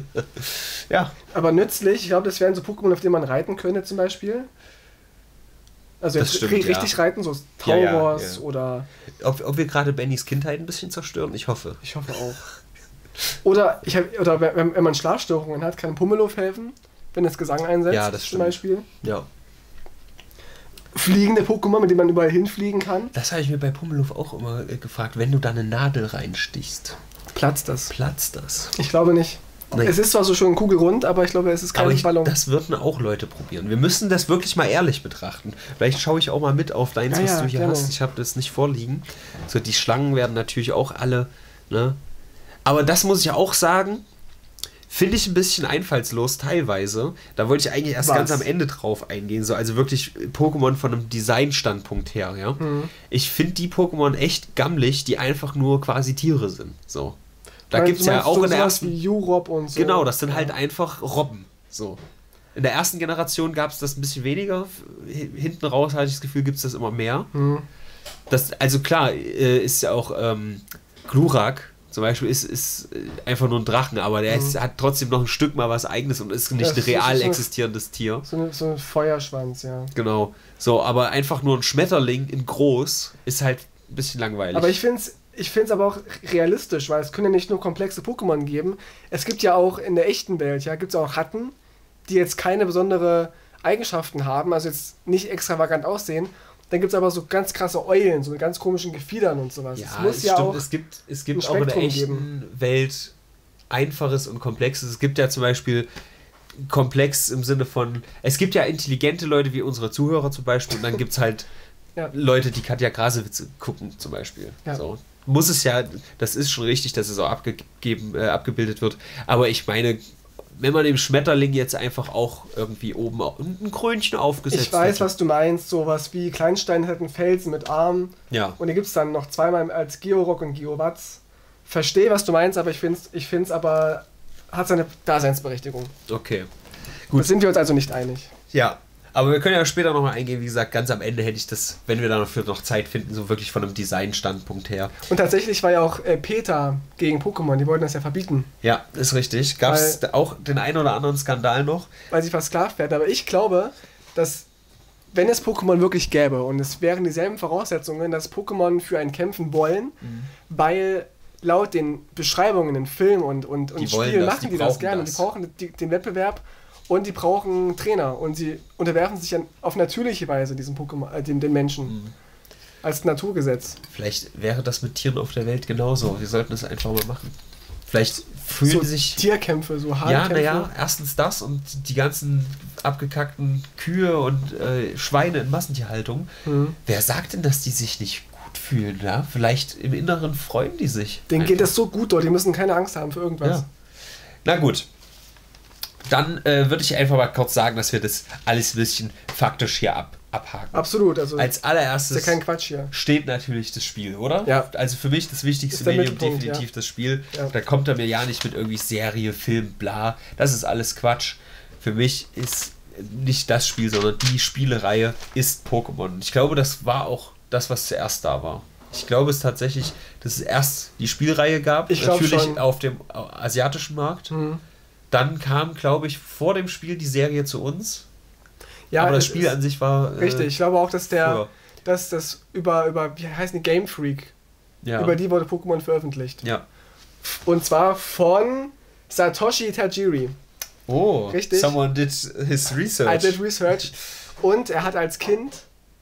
Ja, Aber nützlich, ich glaube, das wären so Pokémon, auf denen man reiten könnte zum Beispiel. Also Das jetzt stimmt, ri- ja. richtig reiten, so Ja, ja, Taurus ja. oder ob, ob wir gerade Bennys Kindheit ein bisschen zerstören, ich hoffe. ich hoffe auch. Oder, ich hab, oder wenn, wenn man Schlafstörungen hat, kann Pummeluff helfen, wenn es Gesang einsetzt Ja, das zum stimmt. Beispiel. Ja. Fliegende Pokémon, mit denen man überall hinfliegen kann, Das habe ich mir bei Pummeluff auch immer äh, gefragt. Wenn du da eine Nadel reinstichst, platzt das. platzt das. Ich glaube nicht. Nee. Es ist zwar so schon kugelrund, aber ich glaube, es ist kein Aber ich, Ballon. das würden auch Leute probieren. Wir müssen das wirklich mal ehrlich betrachten. Vielleicht schaue ich auch mal mit auf deins, Ja, was ja, du hier gerne. hast. Ich habe das nicht vorliegen. So, die Schlangen werden natürlich auch alle, ne? Aber das muss ich auch sagen, finde ich ein bisschen einfallslos teilweise. Da wollte ich eigentlich erst Was? ganz am Ende drauf eingehen. So, also wirklich Pokémon von einem Designstandpunkt her, ja. Mhm. Ich finde die Pokémon echt gammelig, die einfach nur quasi Tiere sind. So. Da Meinst- gibt es du ja meinst auch so in der sowas ersten. wie Jurop und so. Genau, das sind halt einfach Robben. So. In der ersten Generation gab es das ein bisschen weniger. H- Hinten raus hatte ich das Gefühl, gibt es das immer mehr. Hm. Das, also klar, äh, ist ja auch ähm, Glurak zum Beispiel ist, ist äh, einfach nur ein Drachen, aber der ist, hat trotzdem noch ein Stück mal was Eigenes und ist nicht Das ein ist- real ist so- existierendes Tier. So, eine, so ein Feuerschwanz, ja. Genau. So, aber einfach nur ein Schmetterling in groß ist halt ein bisschen langweilig. Aber ich finde es ich find's aber auch realistisch, weil es können ja nicht nur komplexe Pokémon geben. Es gibt ja auch in der echten Welt, ja, gibt es auch Ratten, die jetzt keine besondere Eigenschaften haben, also jetzt nicht extravagant aussehen. Dann gibt es aber so ganz krasse Eulen, so mit ganz komischen Gefiedern und sowas. Ja, es muss es ja stimmt, auch es gibt, es gibt ein auch in der Spektrum echten geben. Welt Einfaches und Komplexes. Es gibt ja zum Beispiel komplex im Sinne von, es gibt ja intelligente Leute wie unsere Zuhörer zum Beispiel und dann gibt es halt Ja. Leute, die Katja Grasewitz gucken zum Beispiel. Ja. So. Muss es ja, das ist schon richtig, dass es auch abgegeben, äh, abgebildet wird, aber ich meine, wenn man dem Schmetterling jetzt einfach auch irgendwie oben ein Krönchen aufgesetzt Ich weiß, hätte. was du meinst. Sowas wie Kleinstein hätten Felsen mit Armen. Ja. Und die gibt es dann noch zweimal als Georock und Geowatz. Verstehe, was du meinst, aber ich finde es ich find's aber, hat seine Daseinsberechtigung. Okay. Gut. Da sind wir uns also nicht einig. Ja. Aber wir können ja später nochmal eingehen. Wie gesagt, ganz am Ende hätte ich das, wenn wir dafür noch Zeit finden, so wirklich von einem Design-Standpunkt her. Und tatsächlich war ja auch äh, PETA gegen Pokémon, die wollten das ja verbieten. Ja, ist richtig. Gab es auch den einen oder anderen Skandal noch? Weil sie versklavt werden. Aber ich glaube, dass, wenn es Pokémon wirklich gäbe und es wären dieselben Voraussetzungen, dass Pokémon für ein Kämpfen wollen, mhm. weil laut den Beschreibungen in Film und, und, und Spielen machen die, die das gerne. Das. Die brauchen die, den Wettbewerb. Und die brauchen Trainer und sie unterwerfen sich an, auf natürliche Weise diesem Pokémon, äh, den, den Menschen. Mhm. Als Naturgesetz. Vielleicht wäre das mit Tieren auf der Welt genauso. Wir sollten es einfach mal machen. Vielleicht fühlen so sich... Tierkämpfe, so harte Ja, Kämpfe. naja, erstens das und die ganzen abgekackten Kühe und äh, Schweine in Massentierhaltung. Mhm. Wer sagt denn, dass die sich nicht gut fühlen? Ja? Vielleicht im Inneren freuen die sich. Denen geht es so gut dort, die müssen keine Angst haben für irgendwas. Ja. Na gut. Dann äh, würde ich einfach mal kurz sagen, dass wir das alles ein bisschen faktisch hier ab, abhaken. Absolut. Also als allererstes ist ja kein Quatsch hier. Steht natürlich das Spiel, oder? Ja. Also für mich das wichtigste Medium definitiv ja. das Spiel. Ja. Da kommt er mir ja nicht mit irgendwie Serie, Film, bla. Das ist alles Quatsch. Für mich ist nicht das Spiel, sondern die Spielereihe ist Pokémon. Ich glaube, das war auch das, was zuerst da war. Ich glaube es tatsächlich, dass es erst die Spielreihe gab. Ich natürlich schon. auf dem asiatischen Markt. Mhm. Dann kam, glaube ich, vor dem Spiel die Serie zu uns. Ja, aber das Spiel an sich war... Richtig, äh, ich glaube auch, dass der, dass das über, über, wie heißt die, Game Freak, ja. über die wurde Pokémon veröffentlicht. Ja. Und zwar von Satoshi Tajiri. Oh, richtig. Someone did his research. I did research. Und er hat als Kind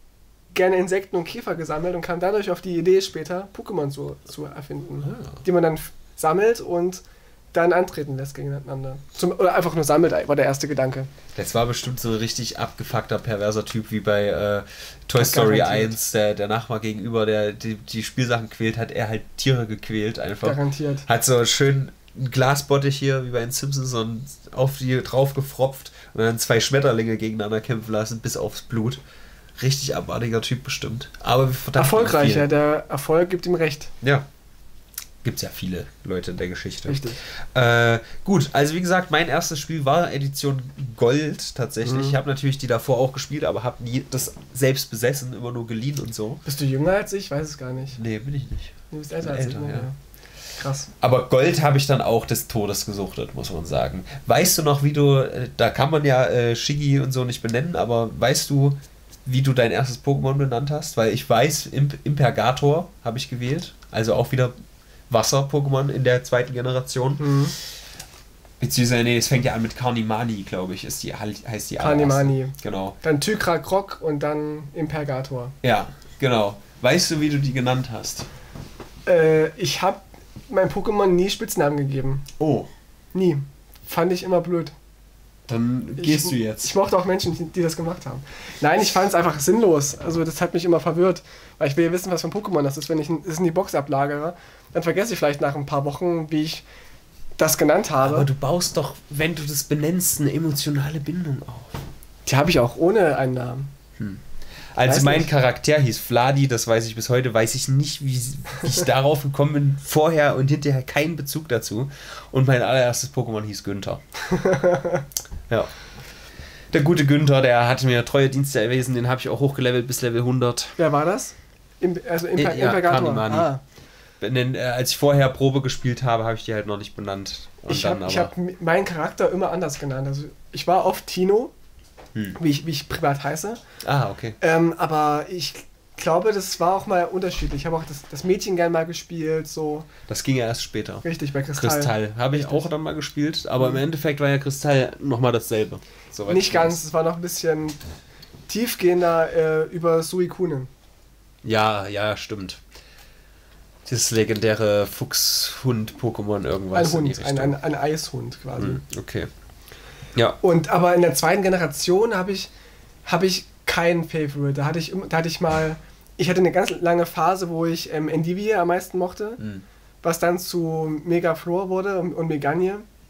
gerne Insekten und Käfer gesammelt und kam dadurch auf die Idee später, Pokémon zu, zu erfinden. Ah. Die man dann sammelt und dann antreten lässt gegeneinander. Zum, oder einfach nur sammelt, war der erste Gedanke. Das war bestimmt so ein richtig abgefuckter, perverser Typ wie bei äh, Toy Story eins, der, der Nachbar gegenüber, der die, die Spielsachen quält, hat er halt Tiere gequält einfach. Garantiert. Hat so schön einen Glasbottich hier, wie bei den Simpsons, und auf die drauf gefropft und dann zwei Schmetterlinge gegeneinander kämpfen lassen, bis aufs Blut. Richtig abartiger Typ bestimmt. Aber erfolgreich, ja, der Erfolg gibt ihm recht. Ja. Gibt es ja viele Leute in der Geschichte. Richtig. Äh, gut, also wie gesagt, mein erstes Spiel war Edition Gold tatsächlich. Mhm. Ich habe natürlich die davor auch gespielt, aber habe nie das selbst besessen, immer nur geliehen und so. Bist du jünger als ich? Weiß es gar nicht. Nee, bin ich nicht. Du bist älter als ich. Ne? Ja. Krass. Aber Gold habe ich dann auch des Todes gesuchtet, muss man sagen. Weißt du noch, wie du, da kann man ja äh, Shiggy und so nicht benennen, aber weißt du, wie du dein erstes Pokémon benannt hast? Weil ich weiß, Imp Impergator habe ich gewählt. Also auch wieder Wasser-Pokémon in der zweiten Generation. Mhm. Beziehungsweise, nee, es fängt ja an mit Carnimani, glaube ich, ist die, heißt die Carnimani. Genau. Dann Tykra Krok und dann Impergator. Ja, genau. Weißt du, wie du die genannt hast? Äh, ich habe meinem Pokémon nie Spitznamen gegeben. Oh. Nie. Fand ich immer blöd. Dann gehst ich, du jetzt. Ich mochte auch Menschen, die, die das gemacht haben. Nein, ich fand es einfach sinnlos. Also das hat mich immer verwirrt. Weil ich will ja wissen, was für ein Pokémon das ist. Wenn ich es in die Box ablagere, dann vergesse ich vielleicht nach ein paar Wochen, wie ich das genannt habe. Aber du baust doch, wenn du das benennst, eine emotionale Bindung auf. Die habe ich auch ohne einen Namen. Hm. Also weiß mein nicht. Charakter hieß Vladi, das weiß ich bis heute, weiß ich nicht, wie, wie ich darauf gekommen bin, vorher und hinterher keinen Bezug dazu. Und mein allererstes Pokémon hieß Günther. Ja. Der gute Günther, der hatte mir treue Dienste erwiesen, den habe ich auch hochgelevelt bis Level hundert. Wer war das? Im, also Imper ja, Impergator. Ah. Den, äh, als ich vorher Probe gespielt habe, habe ich die halt noch nicht benannt. Und ich habe hab meinen Charakter immer anders genannt. Also ich war oft Tino, hm. wie, ich, wie ich privat heiße. Ah, okay. Ähm, aber ich glaube, das war auch mal unterschiedlich. Ich habe auch das, das Mädchen gern mal gespielt. So. Das ging ja erst später. Richtig, bei Kristall. Kristall habe ich Richtig. auch dann mal gespielt, aber mhm. im Endeffekt war ja Kristall nochmal dasselbe. Nicht ganz, es war noch ein bisschen tiefgehender äh, über Suicune. Ja, ja, stimmt. Dieses legendäre Fuchshund-Pokémon irgendwas. Ein Hund, ein, ein, ein Eishund quasi. Hm, okay. Ja. Und aber in der zweiten Generation habe ich, hab ich keinen Favorite. Da hatte ich, da hatte ich mal, ich hatte eine ganz lange Phase, wo ich ähm, Endivie am meisten mochte, hm. was dann zu Megaflor wurde und, und Megagne.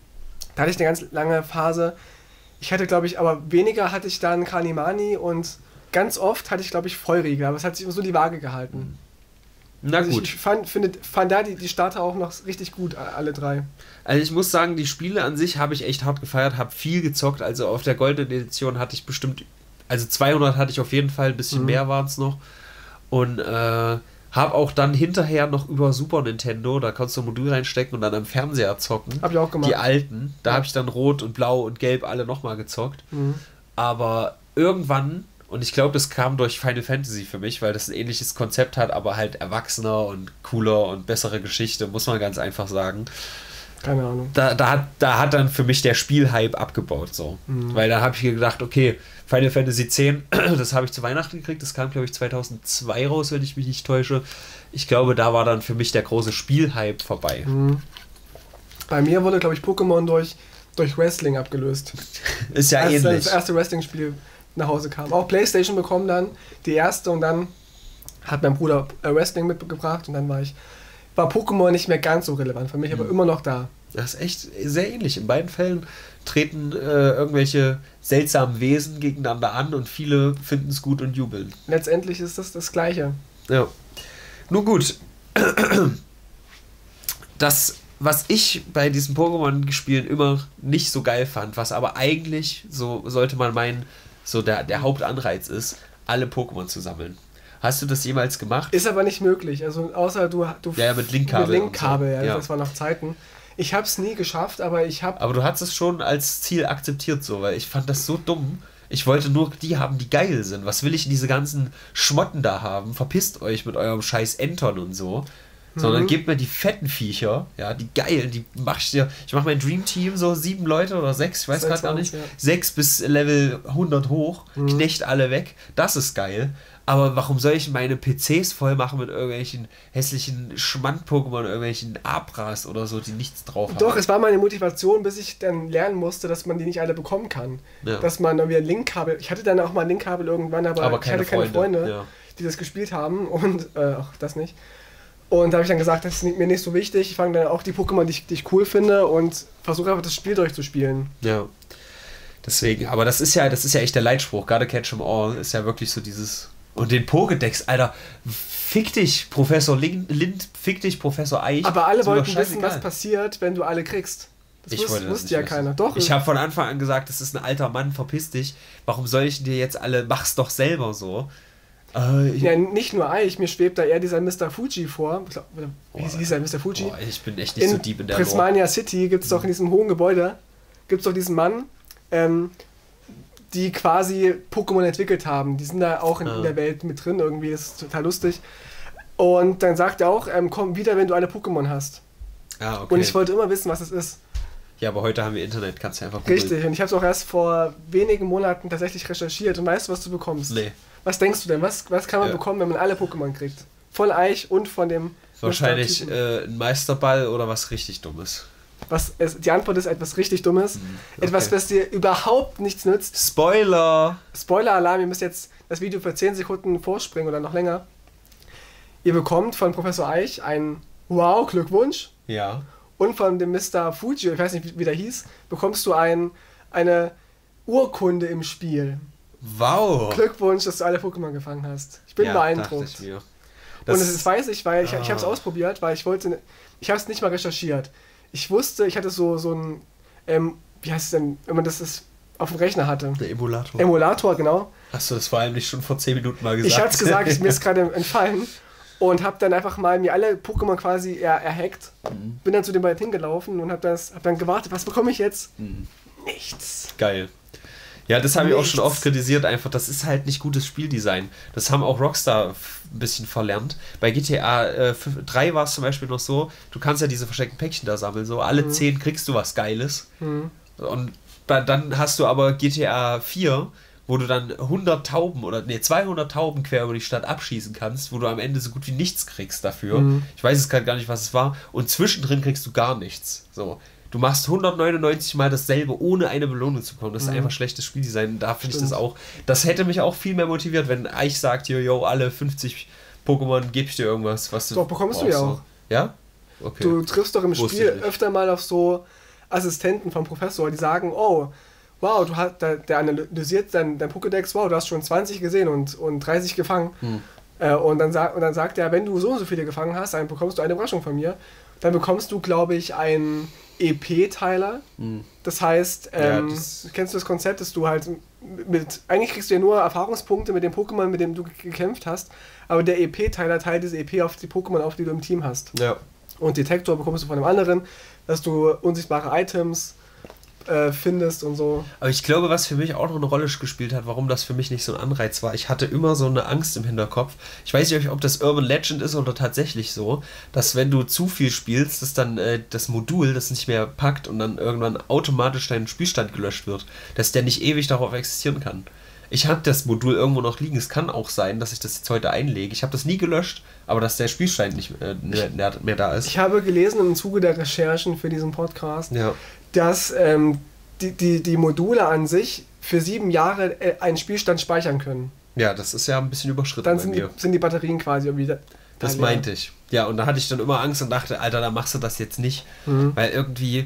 Da hatte ich eine ganz lange Phase. Ich hatte, glaube ich, aber weniger hatte ich dann Kanimani und ganz oft hatte ich, glaube ich, Vollriegel, aber es hat sich immer so die Waage gehalten. Na also gut. Ich, ich fand, finde, fand da die, die Starter auch noch richtig gut, alle drei. Also ich muss sagen, die Spiele an sich habe ich echt hart gefeiert, habe viel gezockt. Also auf der goldenen Edition hatte ich bestimmt, also zweihundert hatte ich auf jeden Fall, ein bisschen mhm. mehr waren es noch. Und äh, habe auch dann hinterher noch über Super Nintendo, da konntest du ein Modul reinstecken und dann am Fernseher zocken. Hab ich auch gemacht. Die alten, da ja. habe ich dann Rot und Blau und Gelb alle nochmal gezockt. Mhm. Aber irgendwann, und ich glaube, das kam durch Final Fantasy für mich, weil das ein ähnliches Konzept hat, aber halt erwachsener und cooler und bessere Geschichte, muss man ganz einfach sagen. Keine Ahnung. Da, da, hat, da hat dann für mich der Spielhype abgebaut, so. Mhm. Weil da habe ich gedacht, okay, Final Fantasy X, das habe ich zu Weihnachten gekriegt, das kam, glaube ich, zweitausendzwei raus, wenn ich mich nicht täusche. Ich glaube, da war dann für mich der große Spielhype vorbei. Mhm. Bei mir wurde, glaube ich, Pokémon durch, durch Wrestling abgelöst. Ist ja Als ähnlich. das erste Wrestling-Spiel nach Hause kam. Auch PlayStation bekommen dann, die erste, und dann hat mein Bruder äh, Wrestling mitgebracht und dann war ich, war Pokémon nicht mehr ganz so relevant für mich, aber mhm. immer noch da. Das ist echt sehr ähnlich. In beiden Fällen treten äh, irgendwelche seltsamen Wesen gegeneinander an und viele finden es gut und jubeln. Letztendlich ist das das Gleiche. Ja. Nun gut. Das, was ich bei diesen Pokémon-Spielen immer nicht so geil fand, was aber eigentlich, so sollte man meinen, so der, der Hauptanreiz ist, alle Pokémon zu sammeln. Hast du das jemals gemacht? Ist aber nicht möglich. Also außer du... du ja, ja, mit Linkkabel. Mit Linkkabel, so. ja, ja. Das war noch Zeiten. Ich habe es nie geschafft, aber ich habe... Aber du hast es schon als Ziel akzeptiert, so, weil ich fand das so dumm. Ich wollte nur die haben, die geil sind. Was will ich diese ganzen Schmotten da haben? Verpisst euch mit eurem scheiß Entern und so. Sondern Mhm. gebt mir die fetten Viecher, ja, die geilen, die mach ich dir. Ich mach mein Dream Team so sieben Leute oder sechs, ich weiß gerade gar nicht. Ja. Sechs bis Level hundert hoch, Mhm. knecht alle weg. Das ist geil. Aber warum soll ich meine P Cs voll machen mit irgendwelchen hässlichen Schmand-Pokémon, irgendwelchen Abras oder so, die nichts drauf haben? Doch, es war meine Motivation, bis ich dann lernen musste, dass man die nicht alle bekommen kann. Ja. Dass man dann wieder Linkkabel... Ich hatte dann auch mal Linkkabel irgendwann, aber, Aber ich keine hatte keine Freunde, Freunde, ja. die das gespielt haben und... Äh, ach, das nicht. Und da habe ich dann gesagt, das ist mir nicht so wichtig. Ich fange dann auch die Pokémon, die ich, die ich cool finde, und versuche einfach das Spiel durchzuspielen. Ja. Deswegen, aber das ist ja, das ist ja echt der Leitspruch. Gotta catch 'em all ist ja wirklich so dieses. Und den Pokédex, Alter, fick dich, Professor Lind, Lind fick dich, Professor Eich. Aber alle Ist mir wollten doch wissen, scheißegal. was passiert, wenn du alle kriegst. Das Ich wusste, wollte das wusste nicht ja wissen. keiner. Doch. Ich habe von Anfang an gesagt, das ist ein alter Mann, verpiss dich. Warum soll ich dir jetzt alle, mach's doch selber so. Äh, ich, Ja, nicht nur Eich, mir schwebt da eher dieser Mister Fuji vor. Ich glaub, oder wie Boah, hieß der Mister Fuji? Boah, ich bin echt nicht in so deep in der Lore. Prismania City gibt es doch in diesem hohen Gebäude, gibt es doch diesen Mann, ähm, die quasi Pokémon entwickelt haben. Die sind da auch in, Ah. in der Welt mit drin, irgendwie, das ist total lustig. Und dann sagt er auch, ähm, komm wieder, wenn du alle Pokémon hast. Ah, okay. Und ich wollte immer wissen, was es ist. Ja, aber heute haben wir Internet, kannst du einfach googeln. Richtig, und ich habe es auch erst vor wenigen Monaten tatsächlich recherchiert. Und weißt du, was du bekommst? Nee. Was denkst du denn? Was, was kann man Ja. bekommen, wenn man alle Pokémon kriegt? Von Eich und von dem... Wahrscheinlich Mister äh, ein Meisterball oder was richtig Dummes. Was es, die Antwort ist etwas richtig Dummes. okay. Etwas, was dir überhaupt nichts nützt. Spoiler! Spoiler-Alarm, ihr müsst jetzt das Video für zehn Sekunden vorspringen oder noch länger. Ihr bekommt von Professor Eich einen Wow-Glückwunsch Ja. und von dem Mister Fuji, ich weiß nicht, wie, wie der hieß, bekommst du ein, eine Urkunde im Spiel. Wow! Glückwunsch, dass du alle Pokémon gefangen hast. Ich bin ja, beeindruckt. dachte ich mir. Und Das, das ist, weiß ich, weil ich, Ah. ich habe es ausprobiert, weil ich wollte, ich habe es nicht mal recherchiert. Ich wusste, ich hatte so, so ein, ähm, wie heißt es denn, wenn man das ist, auf dem Rechner hatte. der Emulator. Emulator, genau. Hast du das vor allem nicht schon vor zehn Minuten mal gesagt? Ich hatte es gesagt, mir ist gerade entfallen. Und habe dann einfach mal mir alle Pokémon quasi er, erhackt. Mhm. Bin dann zu den beiden hingelaufen und habe hab dann gewartet, was bekomme ich jetzt? Mhm. Nichts. Geil. Ja, das habe ich auch Nichts. schon oft kritisiert, einfach, das ist halt nicht gutes Spieldesign. Das haben auch Rockstar f- ein bisschen verlernt. Bei G T A äh, drei war es zum Beispiel noch so, du kannst ja diese versteckten Päckchen da sammeln, so alle Mhm. zehn kriegst du was Geiles. Hm. Und da, dann hast du aber G T A vier, wo du dann hundert Tauben oder nee, zweihundert Tauben quer über die Stadt abschießen kannst, wo du am Ende so gut wie nichts kriegst dafür. Mhm. Ich weiß jetzt gerade gar nicht, was es war. Und zwischendrin kriegst du gar nichts. So. Du machst hundertneunundneunzig Mal dasselbe, ohne eine Belohnung zu bekommen. Das ist Mhm. einfach schlechtes Spieldesign. Da finde ich das Stimmt. auch. Das hätte mich auch viel mehr motiviert, wenn Eich sagt, yo, yo, alle fünfzig Pokémon gebe ich dir irgendwas, was du Doch, bekommst du brauchst, ja so. auch. Ja? Okay. Du triffst doch im Wusste Spiel ich nicht. öfter mal auf so Assistenten vom Professor, die sagen, oh, wow, du hast, der, der analysiert dein, dein Pokédex, wow, du hast schon zwanzig gesehen und, und dreißig gefangen. Hm. Äh, und, dann sa- und dann sagt er, wenn du so und so viele gefangen hast, dann bekommst du eine Überraschung von mir. Dann bekommst du, glaube ich, einen E P-Teiler. Hm. Das heißt, ähm, ja, das kennst du das Konzept, dass du halt mit, eigentlich kriegst du ja nur Erfahrungspunkte mit dem Pokémon, mit dem du gekämpft hast, aber der E P-Teiler teilt diese E P auf die Pokémon auf, die du im Team hast. Ja. Und Detektor bekommst du von einem anderen, dass du unsichtbare Items äh, findest und so. Aber ich glaube, was für mich auch noch eine Rolle gespielt hat, warum das für mich nicht so ein Anreiz war, ich hatte immer so eine Angst im Hinterkopf. Ich weiß nicht, ob das Urban Legend ist oder tatsächlich so, dass wenn du zu viel spielst, dass dann äh, das Modul das nicht mehr packt und dann irgendwann automatisch dein Spielstand gelöscht wird. Dass der nicht ewig darauf existieren kann. Ich habe das Modul irgendwo noch liegen. Es kann auch sein, dass ich das jetzt heute einlege. Ich habe das nie gelöscht, aber dass der Spielstand nicht äh, mehr, mehr da ist. Ich habe gelesen im Zuge der Recherchen für diesen Podcast, ja. dass ähm, die, die, die Module an sich für sieben Jahre äh, einen Spielstand speichern können. Ja, das ist ja ein bisschen überschritten. Dann sind, bei mir. Die, sind die Batterien quasi irgendwie da, das leer. Meinte ich. Ja, und da hatte ich dann immer Angst und dachte, Alter, da machst du das jetzt nicht. Mhm. Weil irgendwie...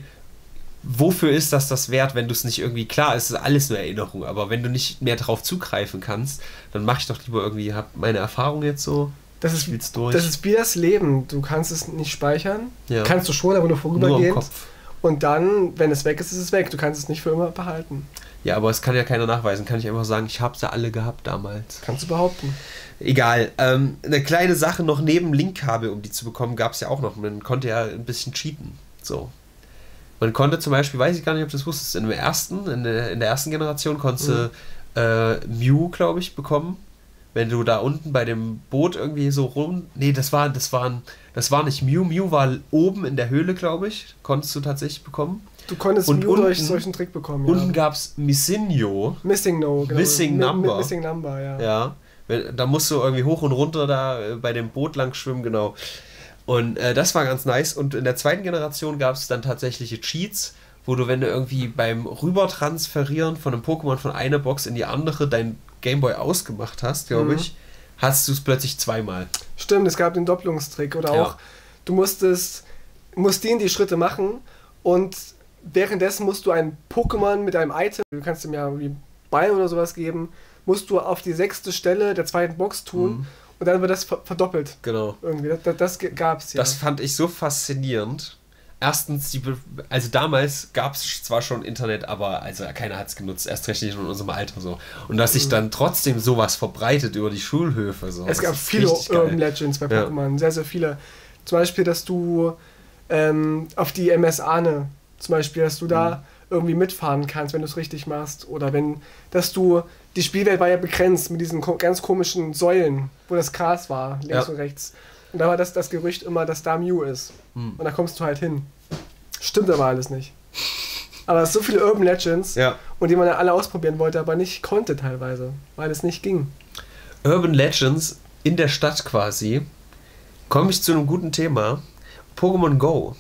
Wofür ist das das wert, wenn du es nicht irgendwie, klar, es ist alles nur Erinnerung, aber wenn du nicht mehr drauf zugreifen kannst, dann mach ich doch lieber irgendwie, hab meine Erfahrung jetzt so, das ist, durch. Das ist wie das Leben, du kannst es nicht speichern, ja. Kannst du schon, aber nur vorübergehend. Und dann, wenn es weg ist, ist es weg, du kannst es nicht für immer behalten. Ja, aber es kann ja keiner nachweisen, kann ich einfach sagen, ich habe sie alle gehabt damals. Kannst du behaupten. Egal, ähm, eine kleine Sache noch neben Linkkabel, um die zu bekommen, gab es ja auch noch, man konnte ja ein bisschen cheaten, so. Man konnte zum Beispiel, weiß ich gar nicht, ob du das wusstest, in der ersten, in der, in der ersten Generation konntest du mhm. äh, Mew, glaube ich, bekommen. Wenn du da unten bei dem Boot irgendwie so rum... Nee, das war, das war, das war nicht Mew. Mew war oben in der Höhle, glaube ich. Konntest du tatsächlich bekommen. Du konntest und Mew unten, durch solchen Trick bekommen, ja. Unten gab es Missinho. Missing No, genau. Missing Number. Missing Number, ja. Ja. Da musst du irgendwie hoch und runter da bei dem Boot lang schwimmen, genau. Und äh, das war ganz nice. Und in der zweiten Generation gab es dann tatsächliche Cheats, wo du, wenn du irgendwie beim Rübertransferieren von einem Pokémon von einer Box in die andere dein Gameboy ausgemacht hast, glaube mhm. ich, hast du es plötzlich zweimal. Stimmt, es gab den Doppelungstrick. Oder ja. auch, du musstest, musst den die Schritte machen und währenddessen musst du ein Pokémon mit einem Item, du kannst ihm ja irgendwie Ball oder sowas geben, musst du auf die sechste Stelle der zweiten Box tun. Mhm. Und dann wird das verdoppelt. Genau. Irgendwie. Das, das gab's ja. Das fand ich so faszinierend. Erstens, die Be- also damals gab es zwar schon Internet, aber also keiner hat es genutzt, erst recht nicht in unserem Alter so. Und dass sich mhm. dann trotzdem sowas verbreitet über die Schulhöfe. So. Es gab viele Urban Legends bei Pokémon, ja. sehr, sehr viele. Zum Beispiel, dass du ähm, auf die M S Ahne, zum Beispiel, dass du da mhm. irgendwie mitfahren kannst, wenn du es richtig machst. Oder wenn, dass du, die Spielwelt war ja begrenzt mit diesen ko- ganz komischen Säulen, wo das Gras war, links ja. und rechts. Und da war das, das Gerücht immer, dass da Mew ist. Hm. Und da kommst du halt hin. Stimmt aber alles nicht. Aber es sind so viele Urban Legends, ja. und die man ja alle ausprobieren wollte, aber nicht konnte teilweise, weil es nicht ging. Urban Legends in der Stadt quasi. Komme ich zu einem guten Thema. Pokémon Go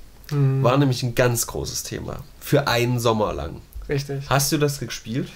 hm. war nämlich ein ganz großes Thema. Für einen Sommer lang. Richtig. Hast du das gespielt?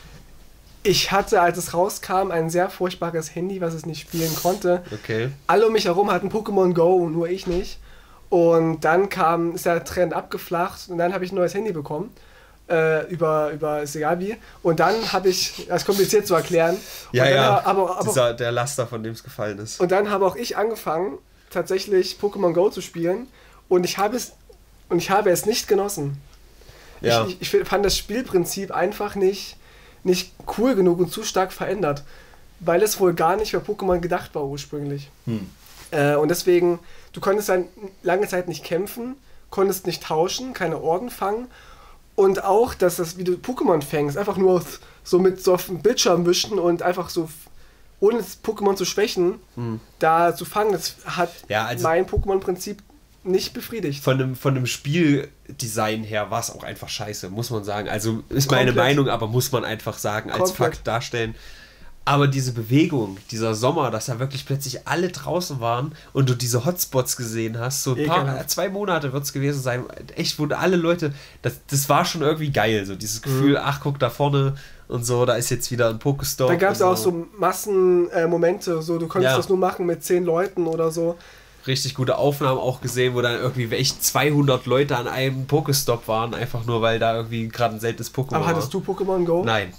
Ich hatte, als es rauskam, ein sehr furchtbares Handy, was es nicht spielen konnte. Okay. Alle um mich herum hatten Pokémon Go, nur ich nicht. Und dann kam, ist der Trend abgeflacht und dann habe ich ein neues Handy bekommen. Äh, über, über, ist egal wie. Und dann habe ich, das ist kompliziert zu erklären. Ja, und ja, aber, aber, Dieser, der Laster, von dem es gefallen ist. Und dann habe auch ich angefangen, tatsächlich Pokémon Go zu spielen. Und ich habe es, und ich habe es nicht genossen. Ja. Ich, ich, ich fand das Spielprinzip einfach nicht... nicht cool genug und zu stark verändert, weil es wohl gar nicht für Pokémon gedacht war ursprünglich. Hm. Äh, und deswegen, du konntest dann lange Zeit nicht kämpfen, konntest nicht tauschen, keine Orden fangen und auch, dass das, wie du Pokémon fängst, einfach nur so mit so auf dem Bildschirm wischen und einfach so, ohne das Pokémon zu schwächen, hm. da zu fangen, das hat ja, also mein Pokémon-Prinzip nicht befriedigt. Von dem, von dem Spieldesign her war es auch einfach scheiße, muss man sagen. Also ist meine Komplett. Meinung, aber muss man einfach sagen, als Komplett. Fakt darstellen. Aber diese Bewegung, dieser Sommer, dass da wirklich plötzlich alle draußen waren und du diese Hotspots gesehen hast, so ein paar, zwei Monate wird es gewesen sein, echt, wo alle Leute, das, das war schon irgendwie geil, so dieses Gefühl, mhm. ach, guck da vorne und so, da ist jetzt wieder ein Pokestop. Da gab es so. auch so Massenmomente, äh, so, du konntest ja. das nur machen mit zehn Leuten oder so. richtig gute Aufnahmen auch gesehen, wo dann irgendwie echt zweihundert Leute an einem Pokestop waren, einfach nur, weil da irgendwie gerade ein seltenes Pokémon war. Aber hattest du Pokémon Go? Nein.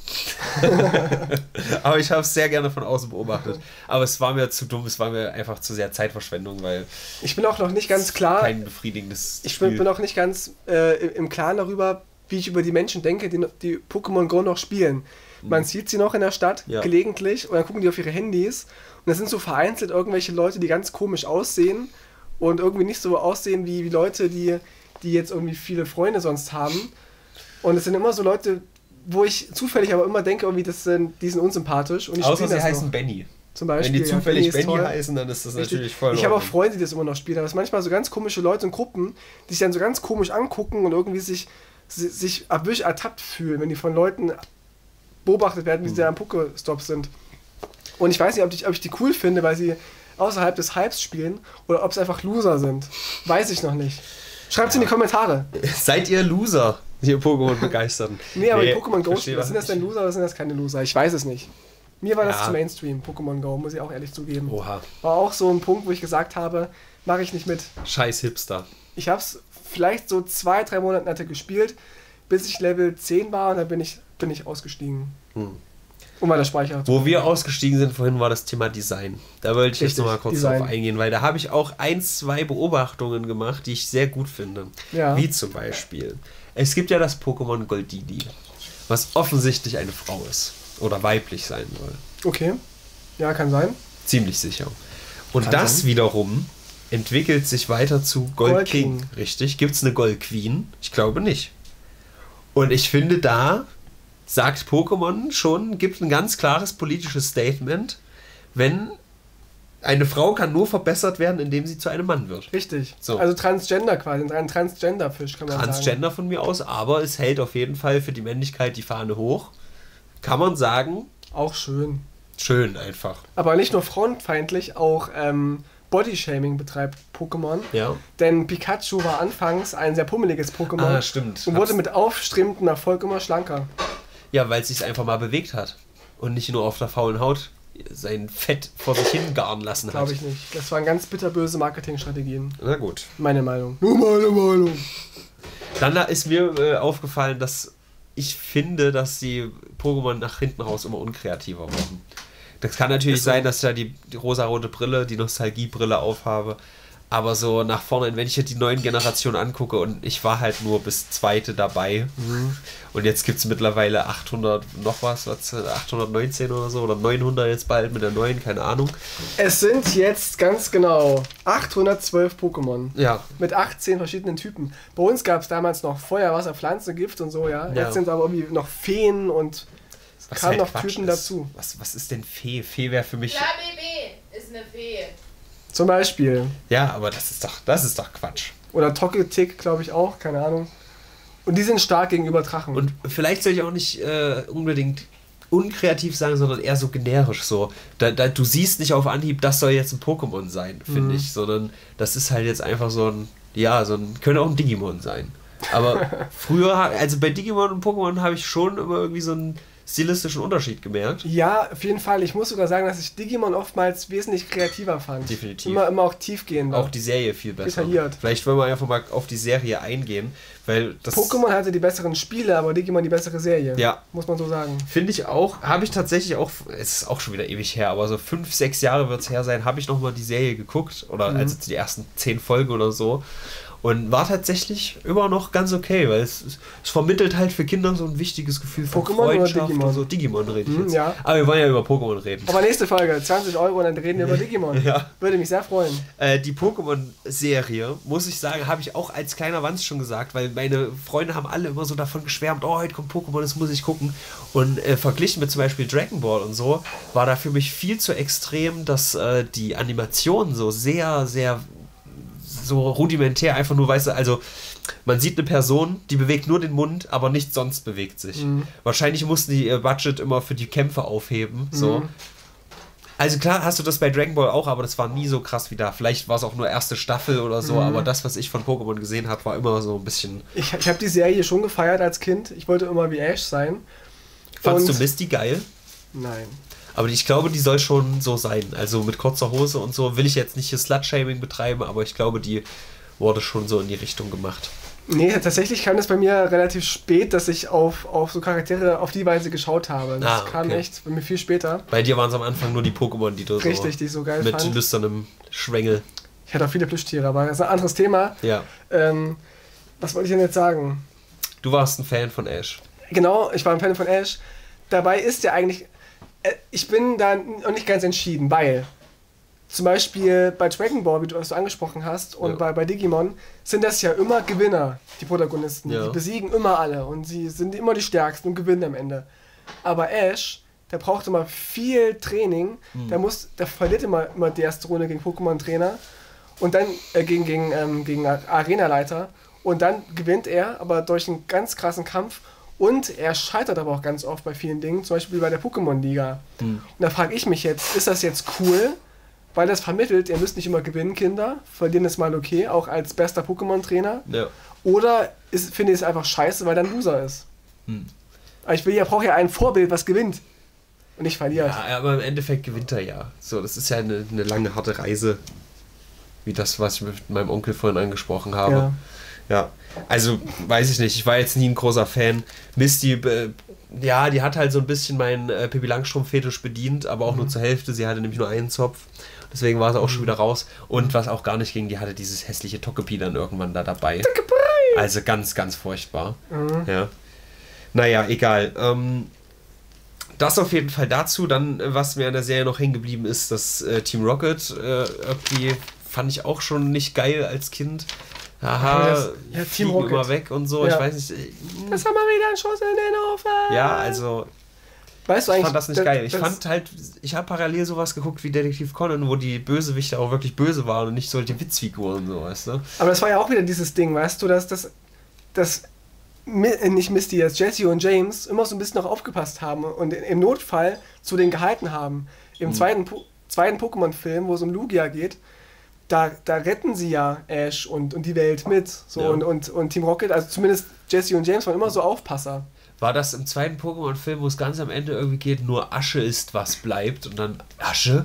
Aber ich habe es sehr gerne von außen beobachtet. Aber es war mir zu dumm, es war mir einfach zu sehr Zeitverschwendung, weil... Ich bin auch noch nicht ganz klar... Kein befriedigendes Ich Spiel. bin, bin auch nicht ganz äh, im, im Klaren darüber, wie ich über die Menschen denke, die, die Pokémon Go noch spielen. Man sieht sie noch in der Stadt, Ja. gelegentlich, und dann gucken die auf ihre Handys. Und das sind so vereinzelt irgendwelche Leute, die ganz komisch aussehen und irgendwie nicht so aussehen wie, wie Leute, die, die jetzt irgendwie viele Freunde sonst haben. Und es sind immer so Leute, wo ich zufällig aber immer denke, irgendwie, das sind, die sind unsympathisch. Und ich Außer spiele sie das heißen noch. Benny. Zum Beispiel. Wenn die zufällig ja, Benny toll. heißen, dann ist das Richtig. natürlich voll. Ich habe auch in Ordnung. Freunde, die das immer noch spielen, aber es sind manchmal so ganz komische Leute in Gruppen, die sich dann so ganz komisch angucken und irgendwie sich, si- sich erwischt, ertappt fühlen, wenn die von Leuten beobachtet werden, wie sie da am Pokestops sind. Und ich weiß nicht, ob ich, ob ich die cool finde, weil sie außerhalb des Hypes spielen oder ob es einfach Loser sind. Weiß ich noch nicht. Schreibt es in die Kommentare. Seid ihr Loser, ihr Pokémon-Begeisterten? Nee, aber die Pokémon Go, verstehe was sind das denn Loser oder sind das keine Loser? Ich weiß es nicht. Mir war das Ja. zu Mainstream, Pokémon Go, muss ich auch ehrlich zugeben. Oha, War auch so ein Punkt, wo ich gesagt habe, mache ich nicht mit. scheiß Hipster. Ich habe es vielleicht so zwei, drei Monate hatte gespielt, bis ich Level zehn war und dann bin ich, bin ich ausgestiegen. Hm. Um mal der Speicher zu Wo wir ausgestiegen sind vorhin, war das Thema Design. Da wollte ich jetzt Richtig, nochmal kurz Design. drauf eingehen, weil da habe ich auch ein, zwei Beobachtungen gemacht, die ich sehr gut finde. Ja. Wie zum Beispiel, es gibt ja das Pokémon Goldini, was offensichtlich eine Frau ist oder weiblich sein soll. Okay. Ja, kann sein. Ziemlich sicher. Und Kann das sein. wiederum entwickelt sich weiter zu Gold, Gold King. King. Richtig. Gibt es eine Gold Queen? Ich glaube nicht. Und ich finde, da sagt Pokémon schon, gibt ein ganz klares politisches Statement, wenn eine Frau kann nur verbessert werden, indem sie zu einem Mann wird. Richtig. So. Also Transgender quasi, ein Transgender-Fisch kann man sagen. Transgender von mir aus, aber es hält auf jeden Fall für die Männlichkeit die Fahne hoch. Kann man sagen, Auch schön. schön einfach. Aber nicht nur frauenfeindlich, auch ähm, Bodyshaming betreibt Pokémon. Ja. Denn Pikachu war anfangs ein sehr pummeliges Pokémon Ah, stimmt. und wurde mit aufstrebendem Erfolg immer schlanker. Ja, weil es sich einfach mal bewegt hat und nicht nur auf der faulen Haut sein Fett vor sich hingaren lassen hat. Glaube ich nicht. Das waren ganz bitterböse Marketingstrategien. Na gut. Meine Meinung. Nur meine Meinung. Dann da ist mir äh, aufgefallen, dass ich finde, dass die Pokémon nach hinten raus immer unkreativer wurden. Das kann natürlich Ist so. sein, dass ich da die, die rosarote Brille, die Nostalgiebrille aufhabe. Aber so nach vorne, wenn ich jetzt die neuen Generationen angucke und ich war halt nur bis zweite dabei und jetzt gibt es mittlerweile achthundert noch was, was, achthundertneunzehn oder so oder neunhundert jetzt bald mit der neuen, keine Ahnung. Es sind jetzt ganz genau achthundertzwölf Pokémon. Ja, Mit achtzehn verschiedenen Typen. Bei uns gab es damals noch Feuer, Wasser, Pflanze, Gift und so, ja. Ja. Jetzt sind aber irgendwie noch Feen und was kamen halt noch Quatsch Typen ist. dazu. Was, was ist denn Fee? Fee wäre für mich... Klar, B B ist eine Fee. Zum Beispiel. Ja, aber das ist doch, das ist doch Quatsch. Oder Togetic, glaube ich auch, keine Ahnung. Und die sind stark gegenüber Drachen. Und vielleicht soll ich auch nicht äh, unbedingt unkreativ sagen, sondern eher so generisch so. Da, da, du siehst nicht auf Anhieb, das soll jetzt ein Pokémon sein, finde Mhm. ich, sondern das ist halt jetzt einfach so ein, ja, so ein, könnte auch ein Digimon sein. Aber früher, also bei Digimon und Pokémon habe ich schon immer irgendwie so einen stilistischen Unterschied gemerkt. Ja, auf jeden Fall. Ich muss sogar sagen, dass ich Digimon oftmals wesentlich kreativer fand. Definitiv. Immer, immer auch tiefgehender. Auch die Serie viel besser. Detailliert. Vielleicht wollen wir einfach mal auf die Serie eingehen, weil das... Pokémon hatte die besseren Spiele, aber Digimon die bessere Serie. Ja. Muss man so sagen. Finde ich auch, habe ich tatsächlich auch, es ist auch schon wieder ewig her, aber so fünf, sechs Jahre wird es her sein, habe ich nochmal die Serie geguckt, oder Mhm. also die ersten zehn Folgen oder so, und war tatsächlich immer noch ganz okay, weil es, es vermittelt halt für Kinder so ein wichtiges Gefühl von Pokémon oder Freundschaft Digimon? und so. Digimon rede ich Mhm, jetzt. ja. Aber wir wollen ja über Pokémon reden. Aber nächste Folge, zwanzig Euro und dann reden wir über Digimon. Ja. Würde mich sehr freuen. Äh, die Pokémon-Serie, muss ich sagen, habe ich auch als kleiner Wanz schon gesagt, weil meine Freunde haben alle immer so davon geschwärmt, oh, heute kommt Pokémon, das muss ich gucken. Und äh, verglichen mit zum Beispiel Dragon Ball und so, war da für mich viel zu extrem, dass äh, die Animationen so sehr, sehr so rudimentär, einfach nur, weißt du, also man sieht eine Person, die bewegt nur den Mund, aber nichts sonst bewegt sich. Mhm. Wahrscheinlich mussten die ihr Budget immer für die Kämpfe aufheben, so. Mhm. Also klar hast du das bei Dragon Ball auch, aber das war nie so krass wie da. Vielleicht war es auch nur erste Staffel oder so, Mhm. aber das, was ich von Pokémon gesehen habe, war immer so ein bisschen... Ich, ich habe die Serie schon gefeiert als Kind. Ich wollte immer wie Ash sein. Fandst Und- du Misty geil? Nein. Aber ich glaube, die soll schon so sein. Also mit kurzer Hose und so will ich jetzt nicht hier Slut-Shaming betreiben, aber ich glaube, die wurde schon so in die Richtung gemacht. Nee, tatsächlich kam das bei mir relativ spät, dass ich auf, auf so Charaktere auf die Weise geschaut habe. Das Ah, kam okay. echt bei mir viel später. Bei dir waren es am Anfang nur die Pokémon, die du Richtig, so die ich so geil mit fand. lüsternem Schwengel. Ich hatte auch viele Plüschtiere, aber das ist ein anderes Thema. Ja. Ähm, was wollte ich denn jetzt sagen? Du warst ein Fan von Ash. Genau, ich war ein Fan von Ash. Dabei ist ja eigentlich, äh, ich bin da noch nicht ganz entschieden, weil zum Beispiel bei Dragon Ball, wie du, was du angesprochen hast, und Ja. bei, bei Digimon sind das ja immer Gewinner, die Protagonisten. Ja. Die besiegen immer alle und sie sind immer die Stärksten und gewinnen am Ende. Aber Ash, der braucht immer viel Training, Hm. der, muss, der verliert immer, immer die erste Runde gegen Pokémon-Trainer und dann äh, gegen, gegen, ähm, gegen Arenaleiter und dann gewinnt er, aber durch einen ganz krassen Kampf. Und er scheitert aber auch ganz oft bei vielen Dingen, zum Beispiel bei der Pokémon-Liga. Hm. Und da frage ich mich jetzt, ist das jetzt cool, weil das vermittelt, ihr müsst nicht immer gewinnen, Kinder, verlieren ist mal okay, auch als bester Pokémon-Trainer. Ja. Oder ist, finde ich es einfach scheiße, weil er ein Loser ist. Hm. Aber ich will ja, brauche ja ein Vorbild, was gewinnt und nicht verliert. Ja, aber im Endeffekt gewinnt er ja. So, das ist ja eine, eine lange, harte Reise. Wie das, was ich mit meinem Onkel vorhin angesprochen habe. Ja. Ja, also weiß ich nicht, ich war jetzt nie ein großer Fan. Misty, äh, ja, die hat halt so ein bisschen meinen äh, Pippi Langstrumpf-Fetisch bedient, aber auch Mhm. nur zur Hälfte. Sie hatte nämlich nur einen Zopf, deswegen war sie auch schon wieder raus. Und was auch gar nicht ging, die hatte dieses hässliche Togepi dann irgendwann da dabei. Also ganz, ganz furchtbar. Mhm. Ja. Naja, egal. Ähm, das auf jeden Fall dazu. Dann, äh, was mir an der Serie noch hängen geblieben ist, das äh, Team Rocket äh, irgendwie fand ich auch schon nicht geil als Kind. Aha, Das- ja, Team fliegen Rocket. immer weg und so. Ja. Ich weiß nicht. äh, Das haben wir wieder einen Schuss in den Ofen. Ja, also Weißt du ich eigentlich, fand das nicht das- geil. Ich das- fand halt, ich habe parallel sowas geguckt wie Detektiv Conan, wo die Bösewichte auch wirklich böse waren und nicht solche Witzfiguren, so, weißt du? Aber das war ja auch wieder dieses Ding, weißt du, dass das, dass Mi- äh, nicht Misty, dass Jesse und James immer so ein bisschen noch aufgepasst haben und im Notfall zu denen gehalten haben. Im Mhm. zweiten, Po- zweiten Pokémon-Film, wo es um Lugia geht, da, da retten sie ja Ash und, und die Welt mit. So, Ja. und, und, und Team Rocket, also zumindest Jesse und James waren immer so Aufpasser. War das im zweiten Pokémon-Film, wo es ganz am Ende irgendwie geht, nur Asche ist, was bleibt und dann Asche?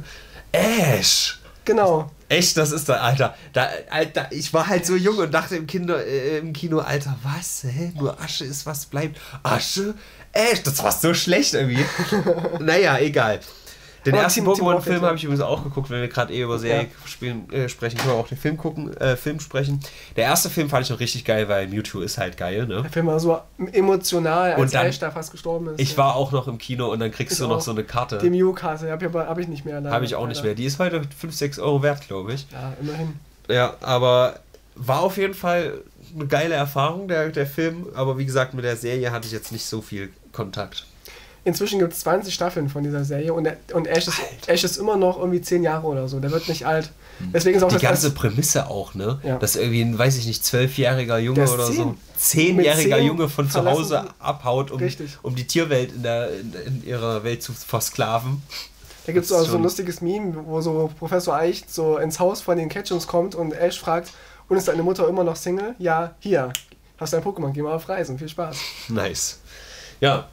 Ash! Genau. Echt, das ist da, Alter. Da, Alter, ich war halt so jung und dachte im, Kinder, äh, im Kino, Alter, was? Hä? Nur Asche ist, was bleibt. Asche? Echt? Das war so schlecht irgendwie. Naja, egal. Den Aber ersten Team- Team Pokémon-Film Rocket, ja. habe ich übrigens auch geguckt, wenn wir gerade eh über Serie spielen, äh, sprechen, können wir auch den Film gucken, äh, Film sprechen. Der erste Film fand ich noch richtig geil, weil Mewtwo ist halt geil, ne? Der Film war so emotional, als Und dann- Ash da fast gestorben ist. Ich war auch noch im Kino und dann kriegst Ich du noch auch. so eine Karte. Die Mew-Karte, habe ich, aber- hab ich nicht mehr. leider. Habe ich auch nicht Leider. mehr. Die ist heute fünf, sechs Euro wert, glaube ich. Ja, immerhin. Ja, aber war auf jeden Fall eine geile Erfahrung, der, der Film. Aber wie gesagt, mit der Serie hatte ich jetzt nicht so viel Kontakt. Inzwischen gibt es zwanzig Staffeln von dieser Serie und, der- und Ash, ist, Alter. Ash ist immer noch irgendwie zehn Jahre oder so. Der wird nicht alt. Deswegen ist auch Die das ganze erste- Prämisse auch, ne? Ja. Dass irgendwie ein, weiß ich nicht, zwölfjähriger Junge Der ist oder so, zehn. zehnjähriger Mit zehn Junge von zu verlassen- Hause abhaut, um, Richtig. um die Tierwelt in, der, in, in ihrer Welt zu versklaven. Da gibt es Das auch ist so ein schon- lustiges Meme, wo so Professor Eicht so ins Haus von den Ketchums kommt und Ash fragt, und ist deine Mutter immer noch Single? Ja, hier. Hast du ein Pokémon, geh mal auf Reisen. Viel Spaß. Nice. Ja,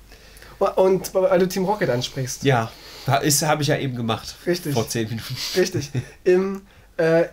Und weil du Team Rocket ansprichst. ja, habe ich ja eben gemacht. Richtig. Vor zehn Minuten. Richtig. Im, äh,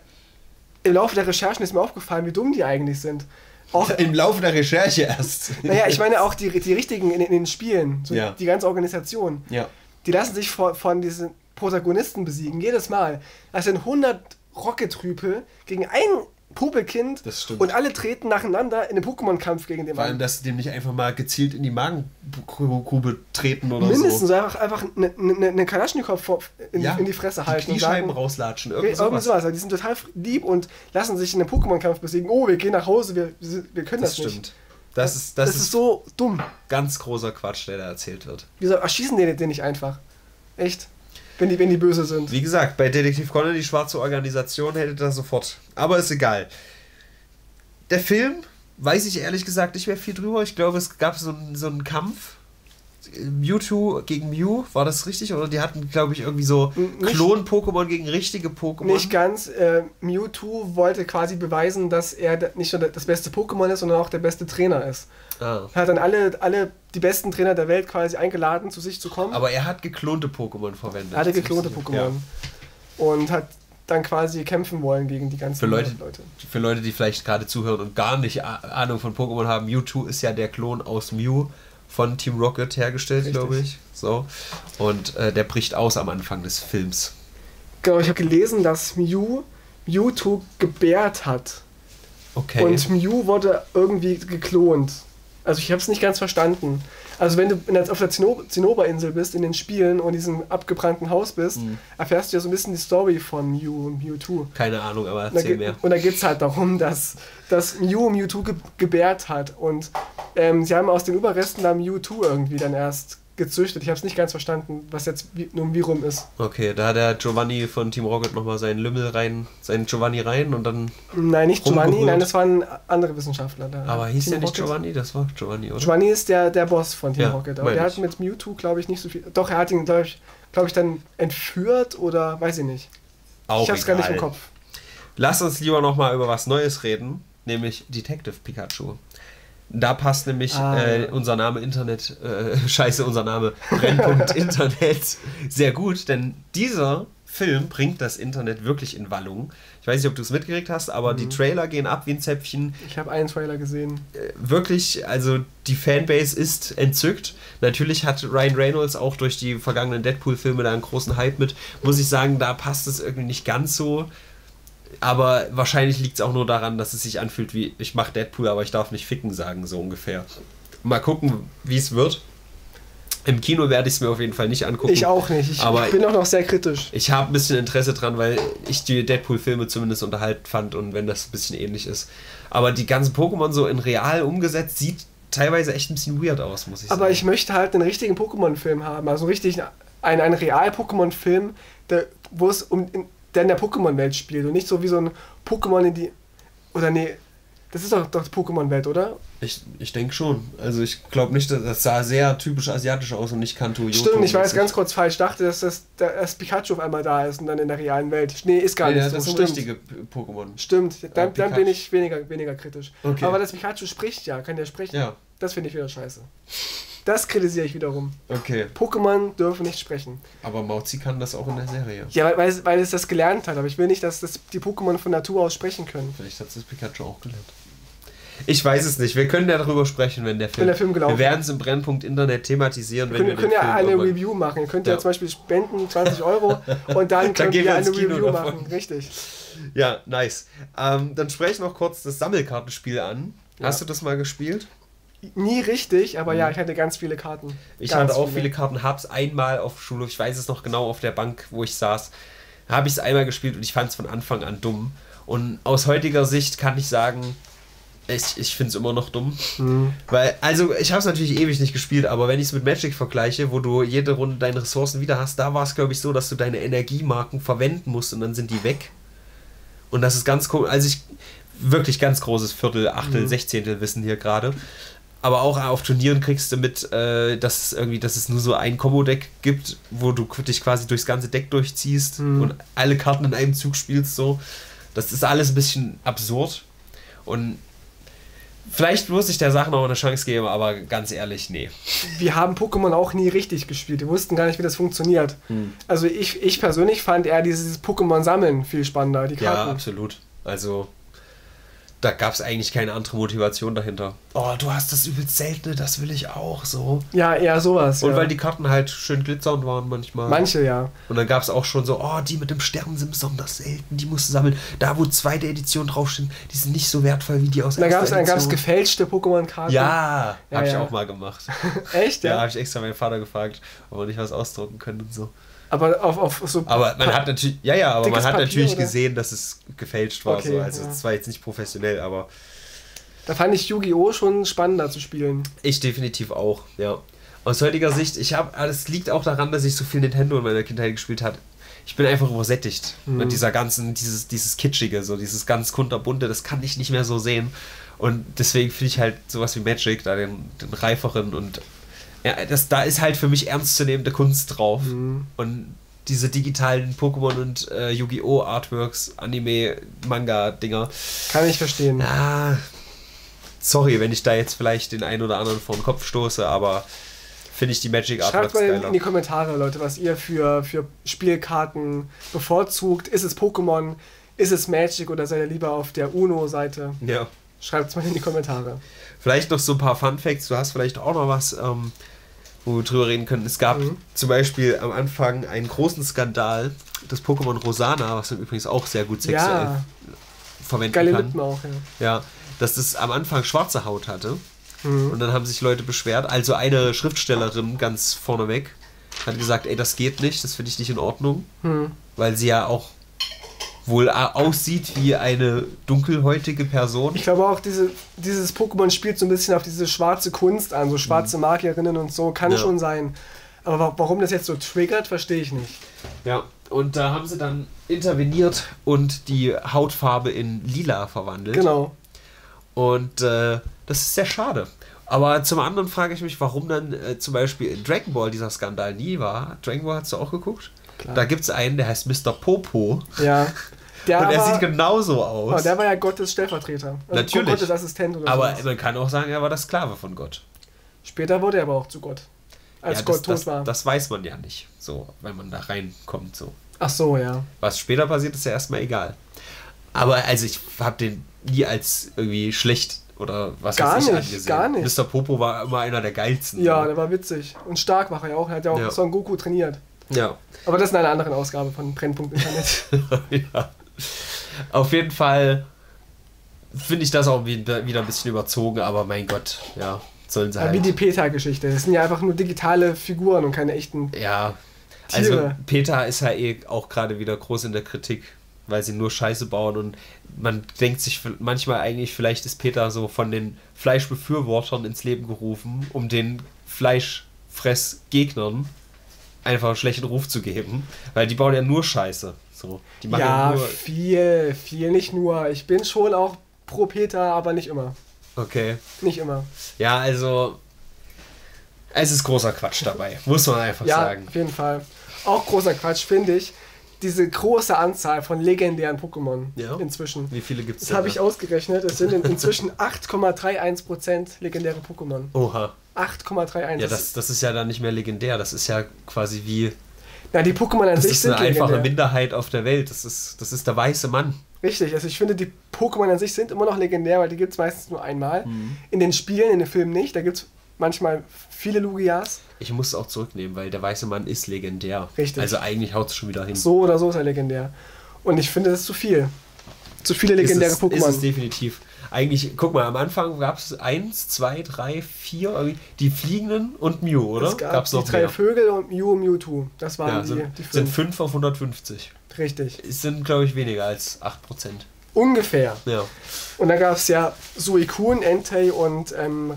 Im Laufe der Recherchen ist mir aufgefallen, wie dumm die eigentlich sind. Auch, Im Laufe der Recherche erst. naja, ich meine auch die, die richtigen in, in den Spielen, so Ja. die ganze Organisation. Ja. Die lassen sich von, von diesen Protagonisten besiegen, jedes Mal. Das sind hundert Rocket-Rüpel gegen ein Popelkind Das stimmt. und alle treten nacheinander in den Pokémon-Kampf gegen den Vor allem, Mann. dass sie dem nicht einfach mal gezielt in die Magengrube treten oder Mindestens so. einfach, einfach eine, eine, eine Kalaschnikow vor- in, Ja, in die Fresse Die halten. und Kniescheiben sagen, rauslatschen, irgendwie irgend sowas. sowas. Also die sind total lieb und lassen sich in einem Pokémon-Kampf besiegen. Oh, wir gehen nach Hause, wir, wir können das, Das nicht. stimmt. Das ist, das, Das, ist, ist so dumm. ganz großer Quatsch, der da erzählt wird. Wieso erschießen die den nicht einfach? Echt? Wenn die, wenn die böse sind. Wie gesagt, bei Detektiv Conan, die schwarze Organisation, hätte das sofort. Aber ist egal. Der Film, weiß ich ehrlich gesagt nicht mehr viel drüber. Ich glaube, es gab so, einen- so einen Kampf. Mewtwo gegen Mew, war das richtig? Oder die hatten, glaube ich, irgendwie so Klon-Pokémon gegen richtige Pokémon? Nicht ganz. Äh, Mewtwo wollte quasi beweisen, dass er nicht nur das beste Pokémon ist, sondern auch der beste Trainer ist. Ah. Er hat dann alle, alle die besten Trainer der Welt quasi eingeladen, zu sich zu kommen. Aber er hat geklonte Pokémon verwendet. Er hatte geklonte Pokémon. Ja. Und hat dann quasi kämpfen wollen gegen die ganzen für Leute. Leute. Für Leute, die vielleicht gerade zuhören und gar nicht Ahnung von Pokémon haben, Mewtwo ist ja der Klon aus Mew von Team Rocket hergestellt, glaube ich. So. Und äh, der bricht aus am Anfang des Films. Genau, ich habe gelesen, dass Mew Mewtwo gebärt hat. Okay. Und Mew wurde irgendwie geklont. Also ich habe es nicht ganz verstanden. Also wenn du in der, auf der Zinno, Zinnoberinsel bist, in den Spielen und in diesem abgebrannten Haus bist, mhm. erfährst du ja so ein bisschen die Story von Mew und Mewtwo. Keine Ahnung, aber erzähl mehr. Und da geht es halt darum, dass, dass Mew Mewtwo ge gebärt hat. Und ähm, sie haben aus den Überresten da Mewtwo irgendwie dann erst gezüchtet. Ich habe es nicht ganz verstanden, was jetzt wie, nun wie rum ist. Okay, da hat der Giovanni von Team Rocket nochmal seinen Lümmel rein, seinen Giovanni rein und dann... Nein, nicht Giovanni, nein, das waren andere Wissenschaftler. Da. Aber hieß Team der nicht Rocket? Giovanni? Das war Giovanni, oder? Giovanni ist der, der Boss von Team ja, Rocket, aber der ich. hat mit Mewtwo, glaube ich, nicht so viel... Doch, er hat ihn, glaube ich, glaub ich, dann entführt oder weiß ich nicht. Auch ich habe es gar nicht im Kopf. Lass uns lieber nochmal über was Neues reden, nämlich Detective Pikachu. Da passt nämlich ah, äh, unser Name Internet, äh, scheiße, unser Name Brennpunkt Internet sehr gut, denn dieser Film bringt das Internet wirklich in Wallung. Ich weiß nicht, ob du es mitgekriegt hast, aber mhm. die Trailer gehen ab wie ein Zäpfchen. Ich habe einen Trailer gesehen. Äh, wirklich, also die Fanbase ist entzückt. Natürlich hat Ryan Reynolds auch durch die vergangenen Deadpool-Filme da einen großen Hype mit. Muss ich sagen, da passt es irgendwie nicht ganz so. Aber wahrscheinlich liegt es auch nur daran, dass es sich anfühlt wie, ich mache Deadpool, aber ich darf nicht ficken sagen, so ungefähr. Mal gucken, wie es wird. Im Kino werde ich es mir auf jeden Fall nicht angucken. Ich auch nicht, ich aber bin auch noch sehr kritisch. Ich habe ein bisschen Interesse dran, weil ich die Deadpool-Filme zumindest unterhalten fand und wenn das ein bisschen ähnlich ist. Aber die ganzen Pokémon so in real umgesetzt, sieht teilweise echt ein bisschen weird aus, muss ich sagen. Aber ich möchte halt einen richtigen Pokémon-Film haben, also richtig einen, einen Real-Pokémon-Film, wo es um... In, der in der Pokémon-Welt spielt und nicht so wie so ein Pokémon in die... Oder nee, das ist doch, doch die Pokémon-Welt, oder? Ich, ich denke schon. Also ich glaube nicht, dass das sah sehr typisch asiatisch aus und nicht Kanto. Stimmt, ich war jetzt ganz kurz falsch. Ich dachte, dass das dass Pikachu auf einmal da ist und dann in der realen Welt. Nee, ist gar nee, nicht ja, so. Das sind Stimmt. richtige Pokémon. Stimmt, dann, dann bin ich weniger, weniger kritisch. Okay. Aber das Pikachu spricht ja, kann ja sprechen. Ja. Das finde ich wieder scheiße. Das kritisiere ich wiederum. Okay. Pokémon dürfen nicht sprechen. Aber Mauzi kann das auch in der Serie. Ja, weil, weil, es, weil es das gelernt hat. Aber ich will nicht, dass das die Pokémon von Natur aus sprechen können. Vielleicht hat es das Pikachu auch gelernt. Ich weiß es nicht. Wir können ja darüber sprechen, wenn der Film, wenn der Film gelaufen ist. Wir werden es im Brennpunkt Internet thematisieren. Wir wenn können, wir können ja Film eine irgendwann... Review machen. Ihr könnt ja, ja zum Beispiel spenden, zwanzig Euro, und dann können wir, wir eine Review davon. machen. Richtig. Ja, nice. Ähm, dann spreche ich noch kurz das Sammelkartenspiel an. Ja. Hast du das mal gespielt? Nie richtig, aber mhm. ja, ich hatte ganz viele Karten. Ich ganz hatte auch viele. viele Karten, hab's einmal auf Schulhof, ich weiß es noch genau, auf der Bank, wo ich saß, habe ich es einmal gespielt und ich fand es von Anfang an dumm. Und aus heutiger Sicht kann ich sagen, ich, ich finde es immer noch dumm. Mhm. Weil, also ich habe es natürlich ewig nicht gespielt, aber wenn ich es mit Magic vergleiche, wo du jede Runde deine Ressourcen wieder hast, da war es, glaube ich, so, dass du deine Energiemarken verwenden musst und dann sind die weg. Und das ist ganz cool. Also ich, wirklich ganz großes Viertel, Achtel, mhm. Sechzehntel Wissen hier gerade. Aber auch auf Turnieren kriegst du mit, äh, dass, es irgendwie, dass es nur so ein Combo-Deck gibt, wo du dich quasi durchs ganze Deck durchziehst mhm. und alle Karten in einem Zug spielst. So. Das ist alles ein bisschen absurd. Und vielleicht muss ich der Sache noch eine Chance geben, aber ganz ehrlich, nee. Wir haben Pokémon auch nie richtig gespielt. Wir wussten gar nicht, wie das funktioniert. Mhm. Also ich, ich persönlich fand eher dieses Pokémon-Sammeln viel spannender, die Karten. Ja, absolut. Also... Da gab es eigentlich keine andere Motivation dahinter. Oh, du hast das übelst Seltene, das will ich auch, so. Ja, eher sowas. Und ja. weil die Karten halt schön glitzernd waren manchmal. Manche, ja. Und dann gab es auch schon so, oh, die mit dem Stern sind besonders selten, die musst du sammeln. Da, wo zweite Edition draufstehen, die sind nicht so wertvoll wie die aus der ersten Edition. Dann gab es gefälschte Pokémon-Karten. Ja, ja habe ja. ich auch mal gemacht. Echt, ja? Ja, habe ich extra meinen Vater gefragt, ob wir nicht was ausdrucken können und so. Aber auf, auf so... Aber man hat natürlich, ja, ja, aber man hat Papier, natürlich oder? gesehen, dass es gefälscht war. Okay, so. Also ja. es war jetzt nicht professionell, aber... Da fand ich Yu-Gi-Oh! Schon spannender zu spielen. Ich definitiv auch, ja. Aus heutiger Sicht, ich habe, es liegt auch daran, dass ich so viel Nintendo in meiner Kindheit gespielt habe. Ich bin einfach übersättigt mhm. mit dieser ganzen, dieses, dieses Kitschige, so dieses ganz kunterbunte, das kann ich nicht mehr so sehen. Und deswegen finde ich halt sowas wie Magic, da den, den reiferen und Ja, das, da ist halt für mich ernstzunehmende Kunst drauf. Mhm. Und diese digitalen Pokémon und äh, Yu-Gi-Oh! Artworks, Anime, Manga-Dinger. Kann ich verstehen. Ja, sorry, wenn ich da jetzt vielleicht den einen oder anderen vor den Kopf stoße, aber finde ich die Magic Artworks Schreibt mal in, geiler. in die Kommentare, Leute, was ihr für, für Spielkarten bevorzugt. Ist es Pokémon? Ist es Magic oder seid ihr lieber auf der Uno-Seite? Ja. Schreibt es mal in die Kommentare. Vielleicht noch so ein paar Fun Facts. Du hast vielleicht auch noch was, ähm, wo wir drüber reden können. Es gab Mhm. zum Beispiel am Anfang einen großen Skandal, das Pokémon Rosana, was man übrigens auch sehr gut sexuell Ja, verwenden geile kann. Lippen auch, ja. Ja, dass das am Anfang schwarze Haut hatte. Mhm. Und dann haben sich Leute beschwert. Also eine Schriftstellerin ganz vorneweg hat gesagt, ey, das geht nicht, das finde ich nicht in Ordnung. Mhm. Weil sie ja auch wohl a- aussieht wie eine dunkelhäutige Person. Ich glaube auch, diese, dieses Pokémon spielt so ein bisschen auf diese schwarze Kunst an, so schwarze Magierinnen und so, kann Ja. schon sein. Aber wa- warum das jetzt so triggert, verstehe ich nicht. Ja, und da haben sie dann interveniert und die Hautfarbe in lila verwandelt. Genau. Und äh, das ist sehr schade. Aber zum anderen frage ich mich, warum dann äh, zum Beispiel in Dragon Ball dieser Skandal nie war. Dragon Ball hast du auch geguckt? Klar. Da gibt es einen, der heißt Mister Popo. Ja. Der und er war, sieht genauso oh, aus. der war ja Gottes Stellvertreter. Also Natürlich. Gottes Assistent oder Aber sowas. man kann auch sagen, er war der Sklave von Gott. Später wurde er aber auch zu Gott. Als ja, Gott das, tot das, war. das weiß man ja nicht, so, wenn man da reinkommt. So. Ach so, ja. Was später passiert, ist ja erstmal egal. Aber also ich habe den nie als irgendwie schlecht oder was Gar weiß ich nicht, angesehen. gar nicht. Mister Popo war immer einer der geilsten. Ja, so. der war witzig. Und stark war er ja auch. Er hat ja auch Ja. Son Goku trainiert. Ja. Aber das ist in einer anderen Ausgabe von Brennpunkt Internet. Ja. Auf jeden Fall finde ich das auch wieder wieder ein bisschen überzogen, aber mein Gott, ja, sollen sie Ja, wie halt. die Peter-Geschichte. Das sind ja einfach nur digitale Figuren und keine echten Ja, also Tiere. Peter ist ja eh auch gerade wieder groß in der Kritik, weil sie nur Scheiße bauen und man denkt sich manchmal eigentlich, vielleicht ist Peter so von den Fleischbefürwortern ins Leben gerufen, um den Fleischfressgegnern einfach einen schlechten Ruf zu geben, weil die bauen ja nur Scheiße. So, die machen ja, Ja, nur. viel, viel. Nicht nur. Ich bin schon auch pro Peter, aber nicht immer. Okay. Nicht immer. Ja, also es ist großer Quatsch dabei, muss man einfach Ja, sagen. auf jeden Fall. Auch großer Quatsch, finde ich. Diese große Anzahl von legendären Pokémon Ja. inzwischen. Wie viele gibt es Das habe ich ausgerechnet. Es sind in- inzwischen acht Komma einunddreißig Prozent legendäre Pokémon. Oha. acht Komma einunddreißig. Ja, das, das ist ja dann nicht mehr legendär. Das ist ja quasi wie. Na, die Pokémon an Das sich ist sind eine einfache legendär. Minderheit auf der Welt. Das ist, das ist der weiße Mann. Richtig, also ich finde, die Pokémon an sich sind immer noch legendär, weil die gibt es meistens nur einmal. Mhm. In den Spielen, in den Filmen nicht. Da gibt es manchmal viele Lugias. Ich muss es auch zurücknehmen, weil der weiße Mann ist legendär. Richtig. Also eigentlich haut es schon wieder hin. So oder so ist er legendär. Und ich finde, das ist zu viel. Zu viele legendäre ist es, ist es Pokémon. definitiv. Eigentlich, guck mal, am Anfang gab es eins, zwei, drei, vier, irgendwie die Fliegenden und Mew, oder? Es gab Gab's die noch drei mehr? Vögel und Mew und Mewtwo. Das waren Ja, die, sind, die sind fünf. fünf auf hundertfünfzig. Richtig. Es sind, glaube ich, weniger als acht Prozent. Ungefähr. Ja. Und dann gab es ja Suicune, Entei und ähm,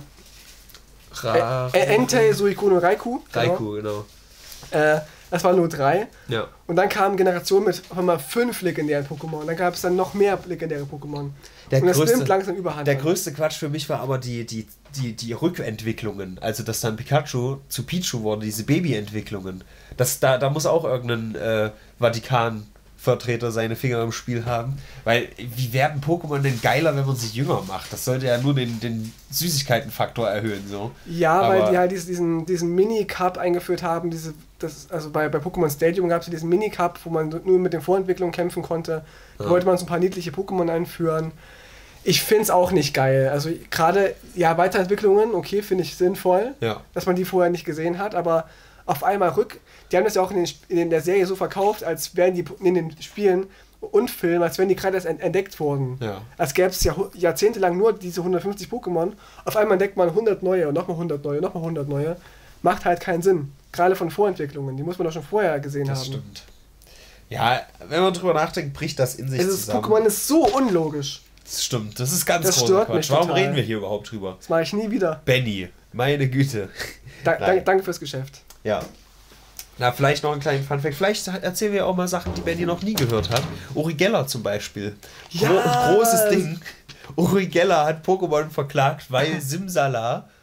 Ra äh, Entei, Suicune und Raikou. Genau. Raikou, genau. Äh, das waren nur drei. Ja. Und dann kamen Generationen mit auf einmal fünf legendären Pokémon. Dann gab es dann noch mehr legendäre Pokémon. Der und das größte- nimmt langsam überhand. Der an. größte Quatsch für mich war aber die, die, die, die Rückentwicklungen. Also, dass dann Pikachu zu Pichu wurde, diese Babyentwicklungen. Das, da, da muss auch irgendein äh, Vatikan-Vertreter seine Finger im Spiel haben. Weil, wie werden Pokémon denn geiler, wenn man sie jünger macht? Das sollte ja nur den, den Süßigkeitenfaktor erhöhen, so. Ja, Aber- weil die halt diesen, diesen, diesen Mini-Cup eingeführt haben. Diese, das, also bei, bei Pokémon Stadium gab es diesen Mini-Cup, wo man nur mit den Vorentwicklungen kämpfen konnte. Da Ja. wollte man so ein paar niedliche Pokémon einführen. Ich finde es auch nicht geil. Also gerade, ja, Weiterentwicklungen, okay, finde ich sinnvoll, Ja. dass man die vorher nicht gesehen hat, aber auf einmal rück, die haben das ja auch in, den, Sp- in der Serie so verkauft, als wären die in den Spielen und Filmen, als wären die gerade erst ent- entdeckt worden. Ja. Als gäbe es ja jahrzehntelang nur diese hundertfünfzig Pokémon. Auf einmal entdeckt man hundert neue und nochmal hundert neue, nochmal hundert neue. Macht halt keinen Sinn. Gerade von Vorentwicklungen, die muss man doch schon vorher gesehen Das haben. stimmt. Ja, wenn man drüber nachdenkt, bricht das in sich Es ist, zusammen. Pokémon ist so unlogisch. Das stimmt, das ist ganz Das großer stört Quatsch. mich Warum total. reden wir hier überhaupt drüber? Das mache ich nie wieder. Benny, meine Güte. Da, Nein. dank, danke fürs Geschäft. Ja. Na, vielleicht noch einen kleinen Funfact. Vielleicht erzählen wir auch mal Sachen, die Benny noch nie gehört hat. Uri Geller zum Beispiel. Gro Ja. Großes Ding. Uri Geller hat Pokémon verklagt, weil Simsala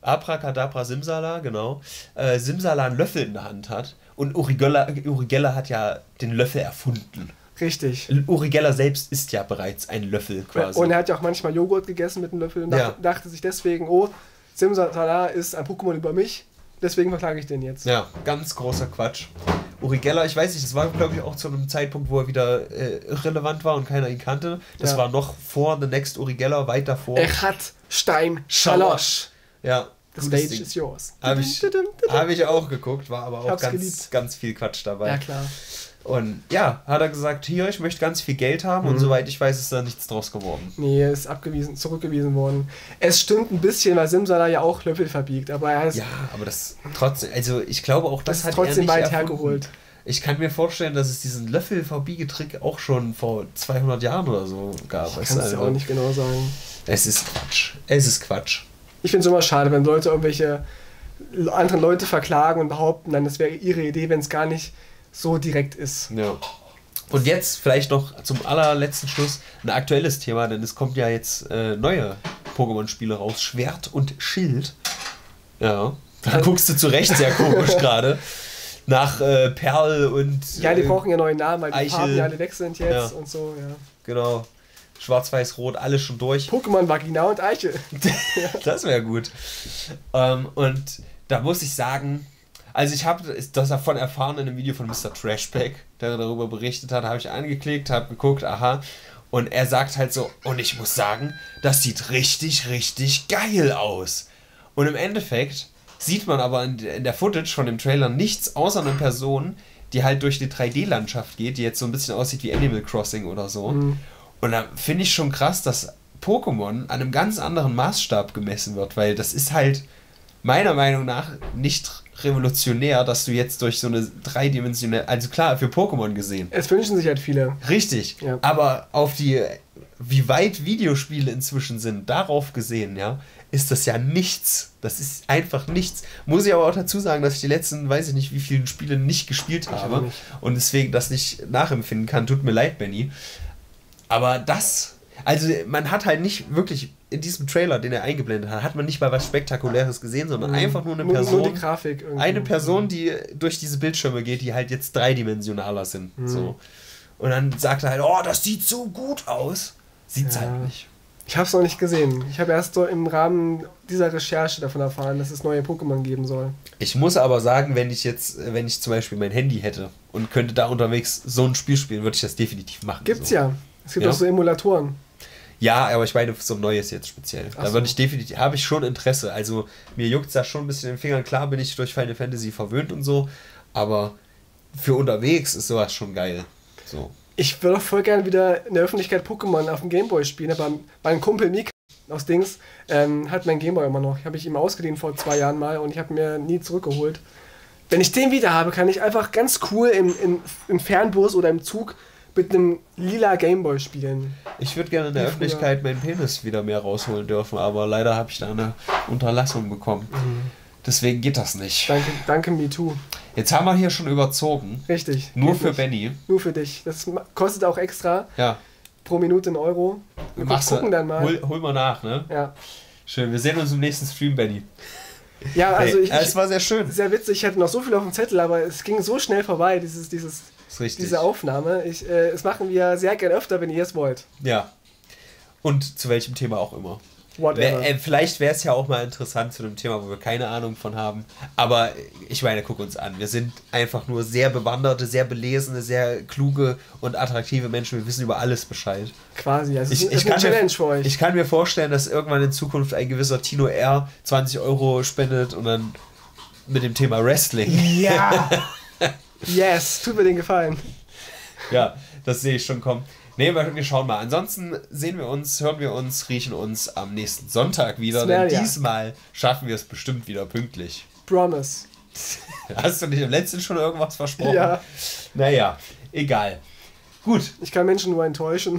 Abracadabra Simsala, genau. Äh, Simsala einen Löffel in der Hand hat. Und Uri Geller, Uri Geller hat ja den Löffel erfunden. Richtig. Uri Geller selbst isst ja bereits einen Löffel quasi. Und er hat ja auch manchmal Joghurt gegessen mit einem Löffel und ja. dachte, dachte sich deswegen, oh, Simsala ist ein Pokémon über mich, deswegen verklage ich den jetzt. Ja, ganz großer Quatsch. Uri Geller, ich weiß nicht, das war glaube ich auch zu einem Zeitpunkt, wo er wieder äh, irrelevant war und keiner ihn kannte. Das ja. war noch vor The Next Uri Geller, weit davor. Er hat Stein Schalosch. Ja. The stage is yours. Habe ich, hab ich auch geguckt, war aber auch ganz, ganz viel Quatsch dabei. Ja, klar. Und ja, hat er gesagt, hier, ich möchte ganz viel Geld haben mhm. und soweit ich weiß, ist da nichts draus geworden. Nee, er ist abgewiesen, zurückgewiesen worden. Es stimmt ein bisschen, weil Simsala ja auch Löffel verbiegt, aber er ist... Ja, aber das trotzdem, also ich glaube auch, das, das hat trotzdem er nicht weit erfunden. hergeholt. Ich kann mir vorstellen, dass es diesen Löffel-Verbiegetrick auch schon vor zweihundert Jahren oder so gab. Ich kann es also, auch nicht genau sagen. Es ist Quatsch. Es ist Quatsch. Ich finde es immer schade, wenn Leute irgendwelche anderen Leute verklagen und behaupten, dann das wäre ihre Idee, wenn es gar nicht so direkt ist. Ja. Und jetzt vielleicht noch zum allerletzten Schluss ein aktuelles Thema, denn es kommt ja jetzt äh, neue Pokémon-Spiele raus. Schwert und Schild. Ja, da guckst du zurecht sehr komisch gerade. Nach äh, Perl und Ja, die äh, brauchen ja neue Namen, weil die Eichel. Farben ja alle weg sind jetzt Ja. und so, ja. Genau. Schwarz, Weiß, Rot, alles schon durch. Pokémon Vagina und Eichel. Das wäre gut. Ähm, und da muss ich sagen, also ich habe das davon erfahren in einem Video von Mister Trashback, der darüber berichtet hat, habe ich angeklickt, habe geguckt, aha. Und er sagt halt so, und ich muss sagen, das sieht richtig, richtig geil aus. Und im Endeffekt sieht man aber in, in der Footage von dem Trailer nichts außer einer Person, die halt durch die drei D-Landschaft geht, die jetzt so ein bisschen aussieht wie Animal Crossing oder so. Mhm. Und da finde ich schon krass, dass Pokémon an einem ganz anderen Maßstab gemessen wird, weil das ist halt meiner Meinung nach nicht revolutionär, dass du jetzt durch so eine dreidimensionelle, also klar, für Pokémon gesehen. Es wünschen sich halt viele. Richtig, ja. Aber auf die, wie weit Videospiele inzwischen sind, darauf gesehen, ja, ist das ja nichts. Das ist einfach nichts. Muss ich aber auch dazu sagen, dass ich die letzten, weiß ich nicht, wie vielen Spiele nicht gespielt habe nicht. Und deswegen das nicht nachempfinden kann. Tut mir leid, Benny. Aber das, also man hat halt nicht wirklich in diesem Trailer, den er eingeblendet hat, hat man nicht mal was Spektakuläres gesehen, sondern mhm. einfach nur eine Person. Nur die Grafik irgendwie. Eine Person, die durch diese Bildschirme geht, die halt jetzt dreidimensionaler sind. Mhm. So. Und dann sagt er halt, oh, das sieht so gut aus. Sieht's ja. halt nicht. Ich habe es noch nicht gesehen. Ich habe erst so im Rahmen dieser Recherche davon erfahren, dass es neue Pokémon geben soll. Ich muss aber sagen, wenn ich jetzt, wenn ich zum Beispiel mein Handy hätte und könnte da unterwegs so ein Spiel spielen, würde ich das definitiv machen. Gibt's so. ja. Es gibt ja. auch so Emulatoren. Ja, aber ich meine so ein neues jetzt speziell. Ach da so. würde ich definitiv, habe ich schon Interesse. Also mir juckt es da schon ein bisschen in den Fingern. Klar bin ich durch Final Fantasy verwöhnt und so, aber für unterwegs ist sowas schon geil. So. Ich würde auch voll gerne wieder in der Öffentlichkeit Pokémon auf dem Gameboy spielen, aber mein Kumpel Mika aus Dings ähm, hat mein Gameboy immer noch. Habe ich ihm ausgeliehen vor zwei Jahren mal und ich habe mir nie zurückgeholt. Wenn ich den wieder habe, kann ich einfach ganz cool im, im, im Fernbus oder im Zug mit einem lila Gameboy spielen. Ich würde gerne in der Wie Öffentlichkeit früher. meinen Penis wieder mehr rausholen dürfen, aber leider habe ich da eine Unterlassung bekommen. Mhm. Deswegen geht das nicht. Danke, danke MeToo. Jetzt haben wir hier schon überzogen. Richtig. Nur für nicht. Benny. Nur für dich. Das kostet auch extra. Ja. Pro Minute einen Euro. Wir Machst gucken dann mal. Hol, hol mal nach, ne? Ja. Schön. Wir sehen uns im nächsten Stream, Benny. Ja, also hey, ich... Es war sehr schön. Sehr witzig. Ich hatte noch so viel auf dem Zettel, aber es ging so schnell vorbei, dieses... dieses diese Aufnahme. Ich, äh, das machen wir sehr gern öfter, wenn ihr es wollt. Ja. Und zu welchem Thema auch immer. Whatever. Wär, äh, vielleicht wäre es ja auch mal interessant zu einem Thema, wo wir keine Ahnung von haben. Aber ich meine, guck uns an. Wir sind einfach nur sehr bewanderte, sehr belesene, sehr kluge und attraktive Menschen. Wir wissen über alles Bescheid. Quasi. Also ich, es ist ich eine kann Challenge mir, für euch. Ich kann mir vorstellen, dass irgendwann in Zukunft ein gewisser Tino R. zwanzig Euro spendet und dann mit dem Thema Wrestling. Ja! Yes! Tut mir den Gefallen. Ja, das sehe ich schon kommen. Nee, wir schauen mal. Ansonsten sehen wir uns, hören wir uns, riechen uns am nächsten Sonntag wieder. Smell, denn ja. diesmal schaffen wir es bestimmt wieder pünktlich. Promise. Hast du nicht im letzten schon irgendwas versprochen? Ja. Naja, egal. Gut. Ich kann Menschen nur enttäuschen.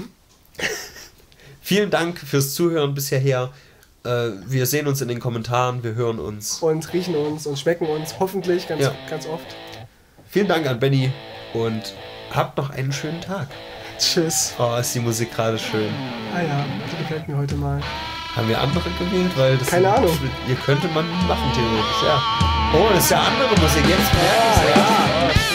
Vielen Dank fürs Zuhören bisher her. Äh, wir sehen uns in den Kommentaren, wir hören uns. Und riechen uns und schmecken uns, hoffentlich ganz, ja. ganz oft. Vielen Dank an Benny und habt noch einen schönen Tag. Tschüss. Oh, ist die Musik gerade schön. Ah ja, die gefällt mir heute mal. Haben wir andere gewählt? Weil das Keine sind, Ahnung. Ihr könnte man machen, theoretisch, ja. Oh, das ist ja andere Musik. Jetzt merke ich Ja, ja.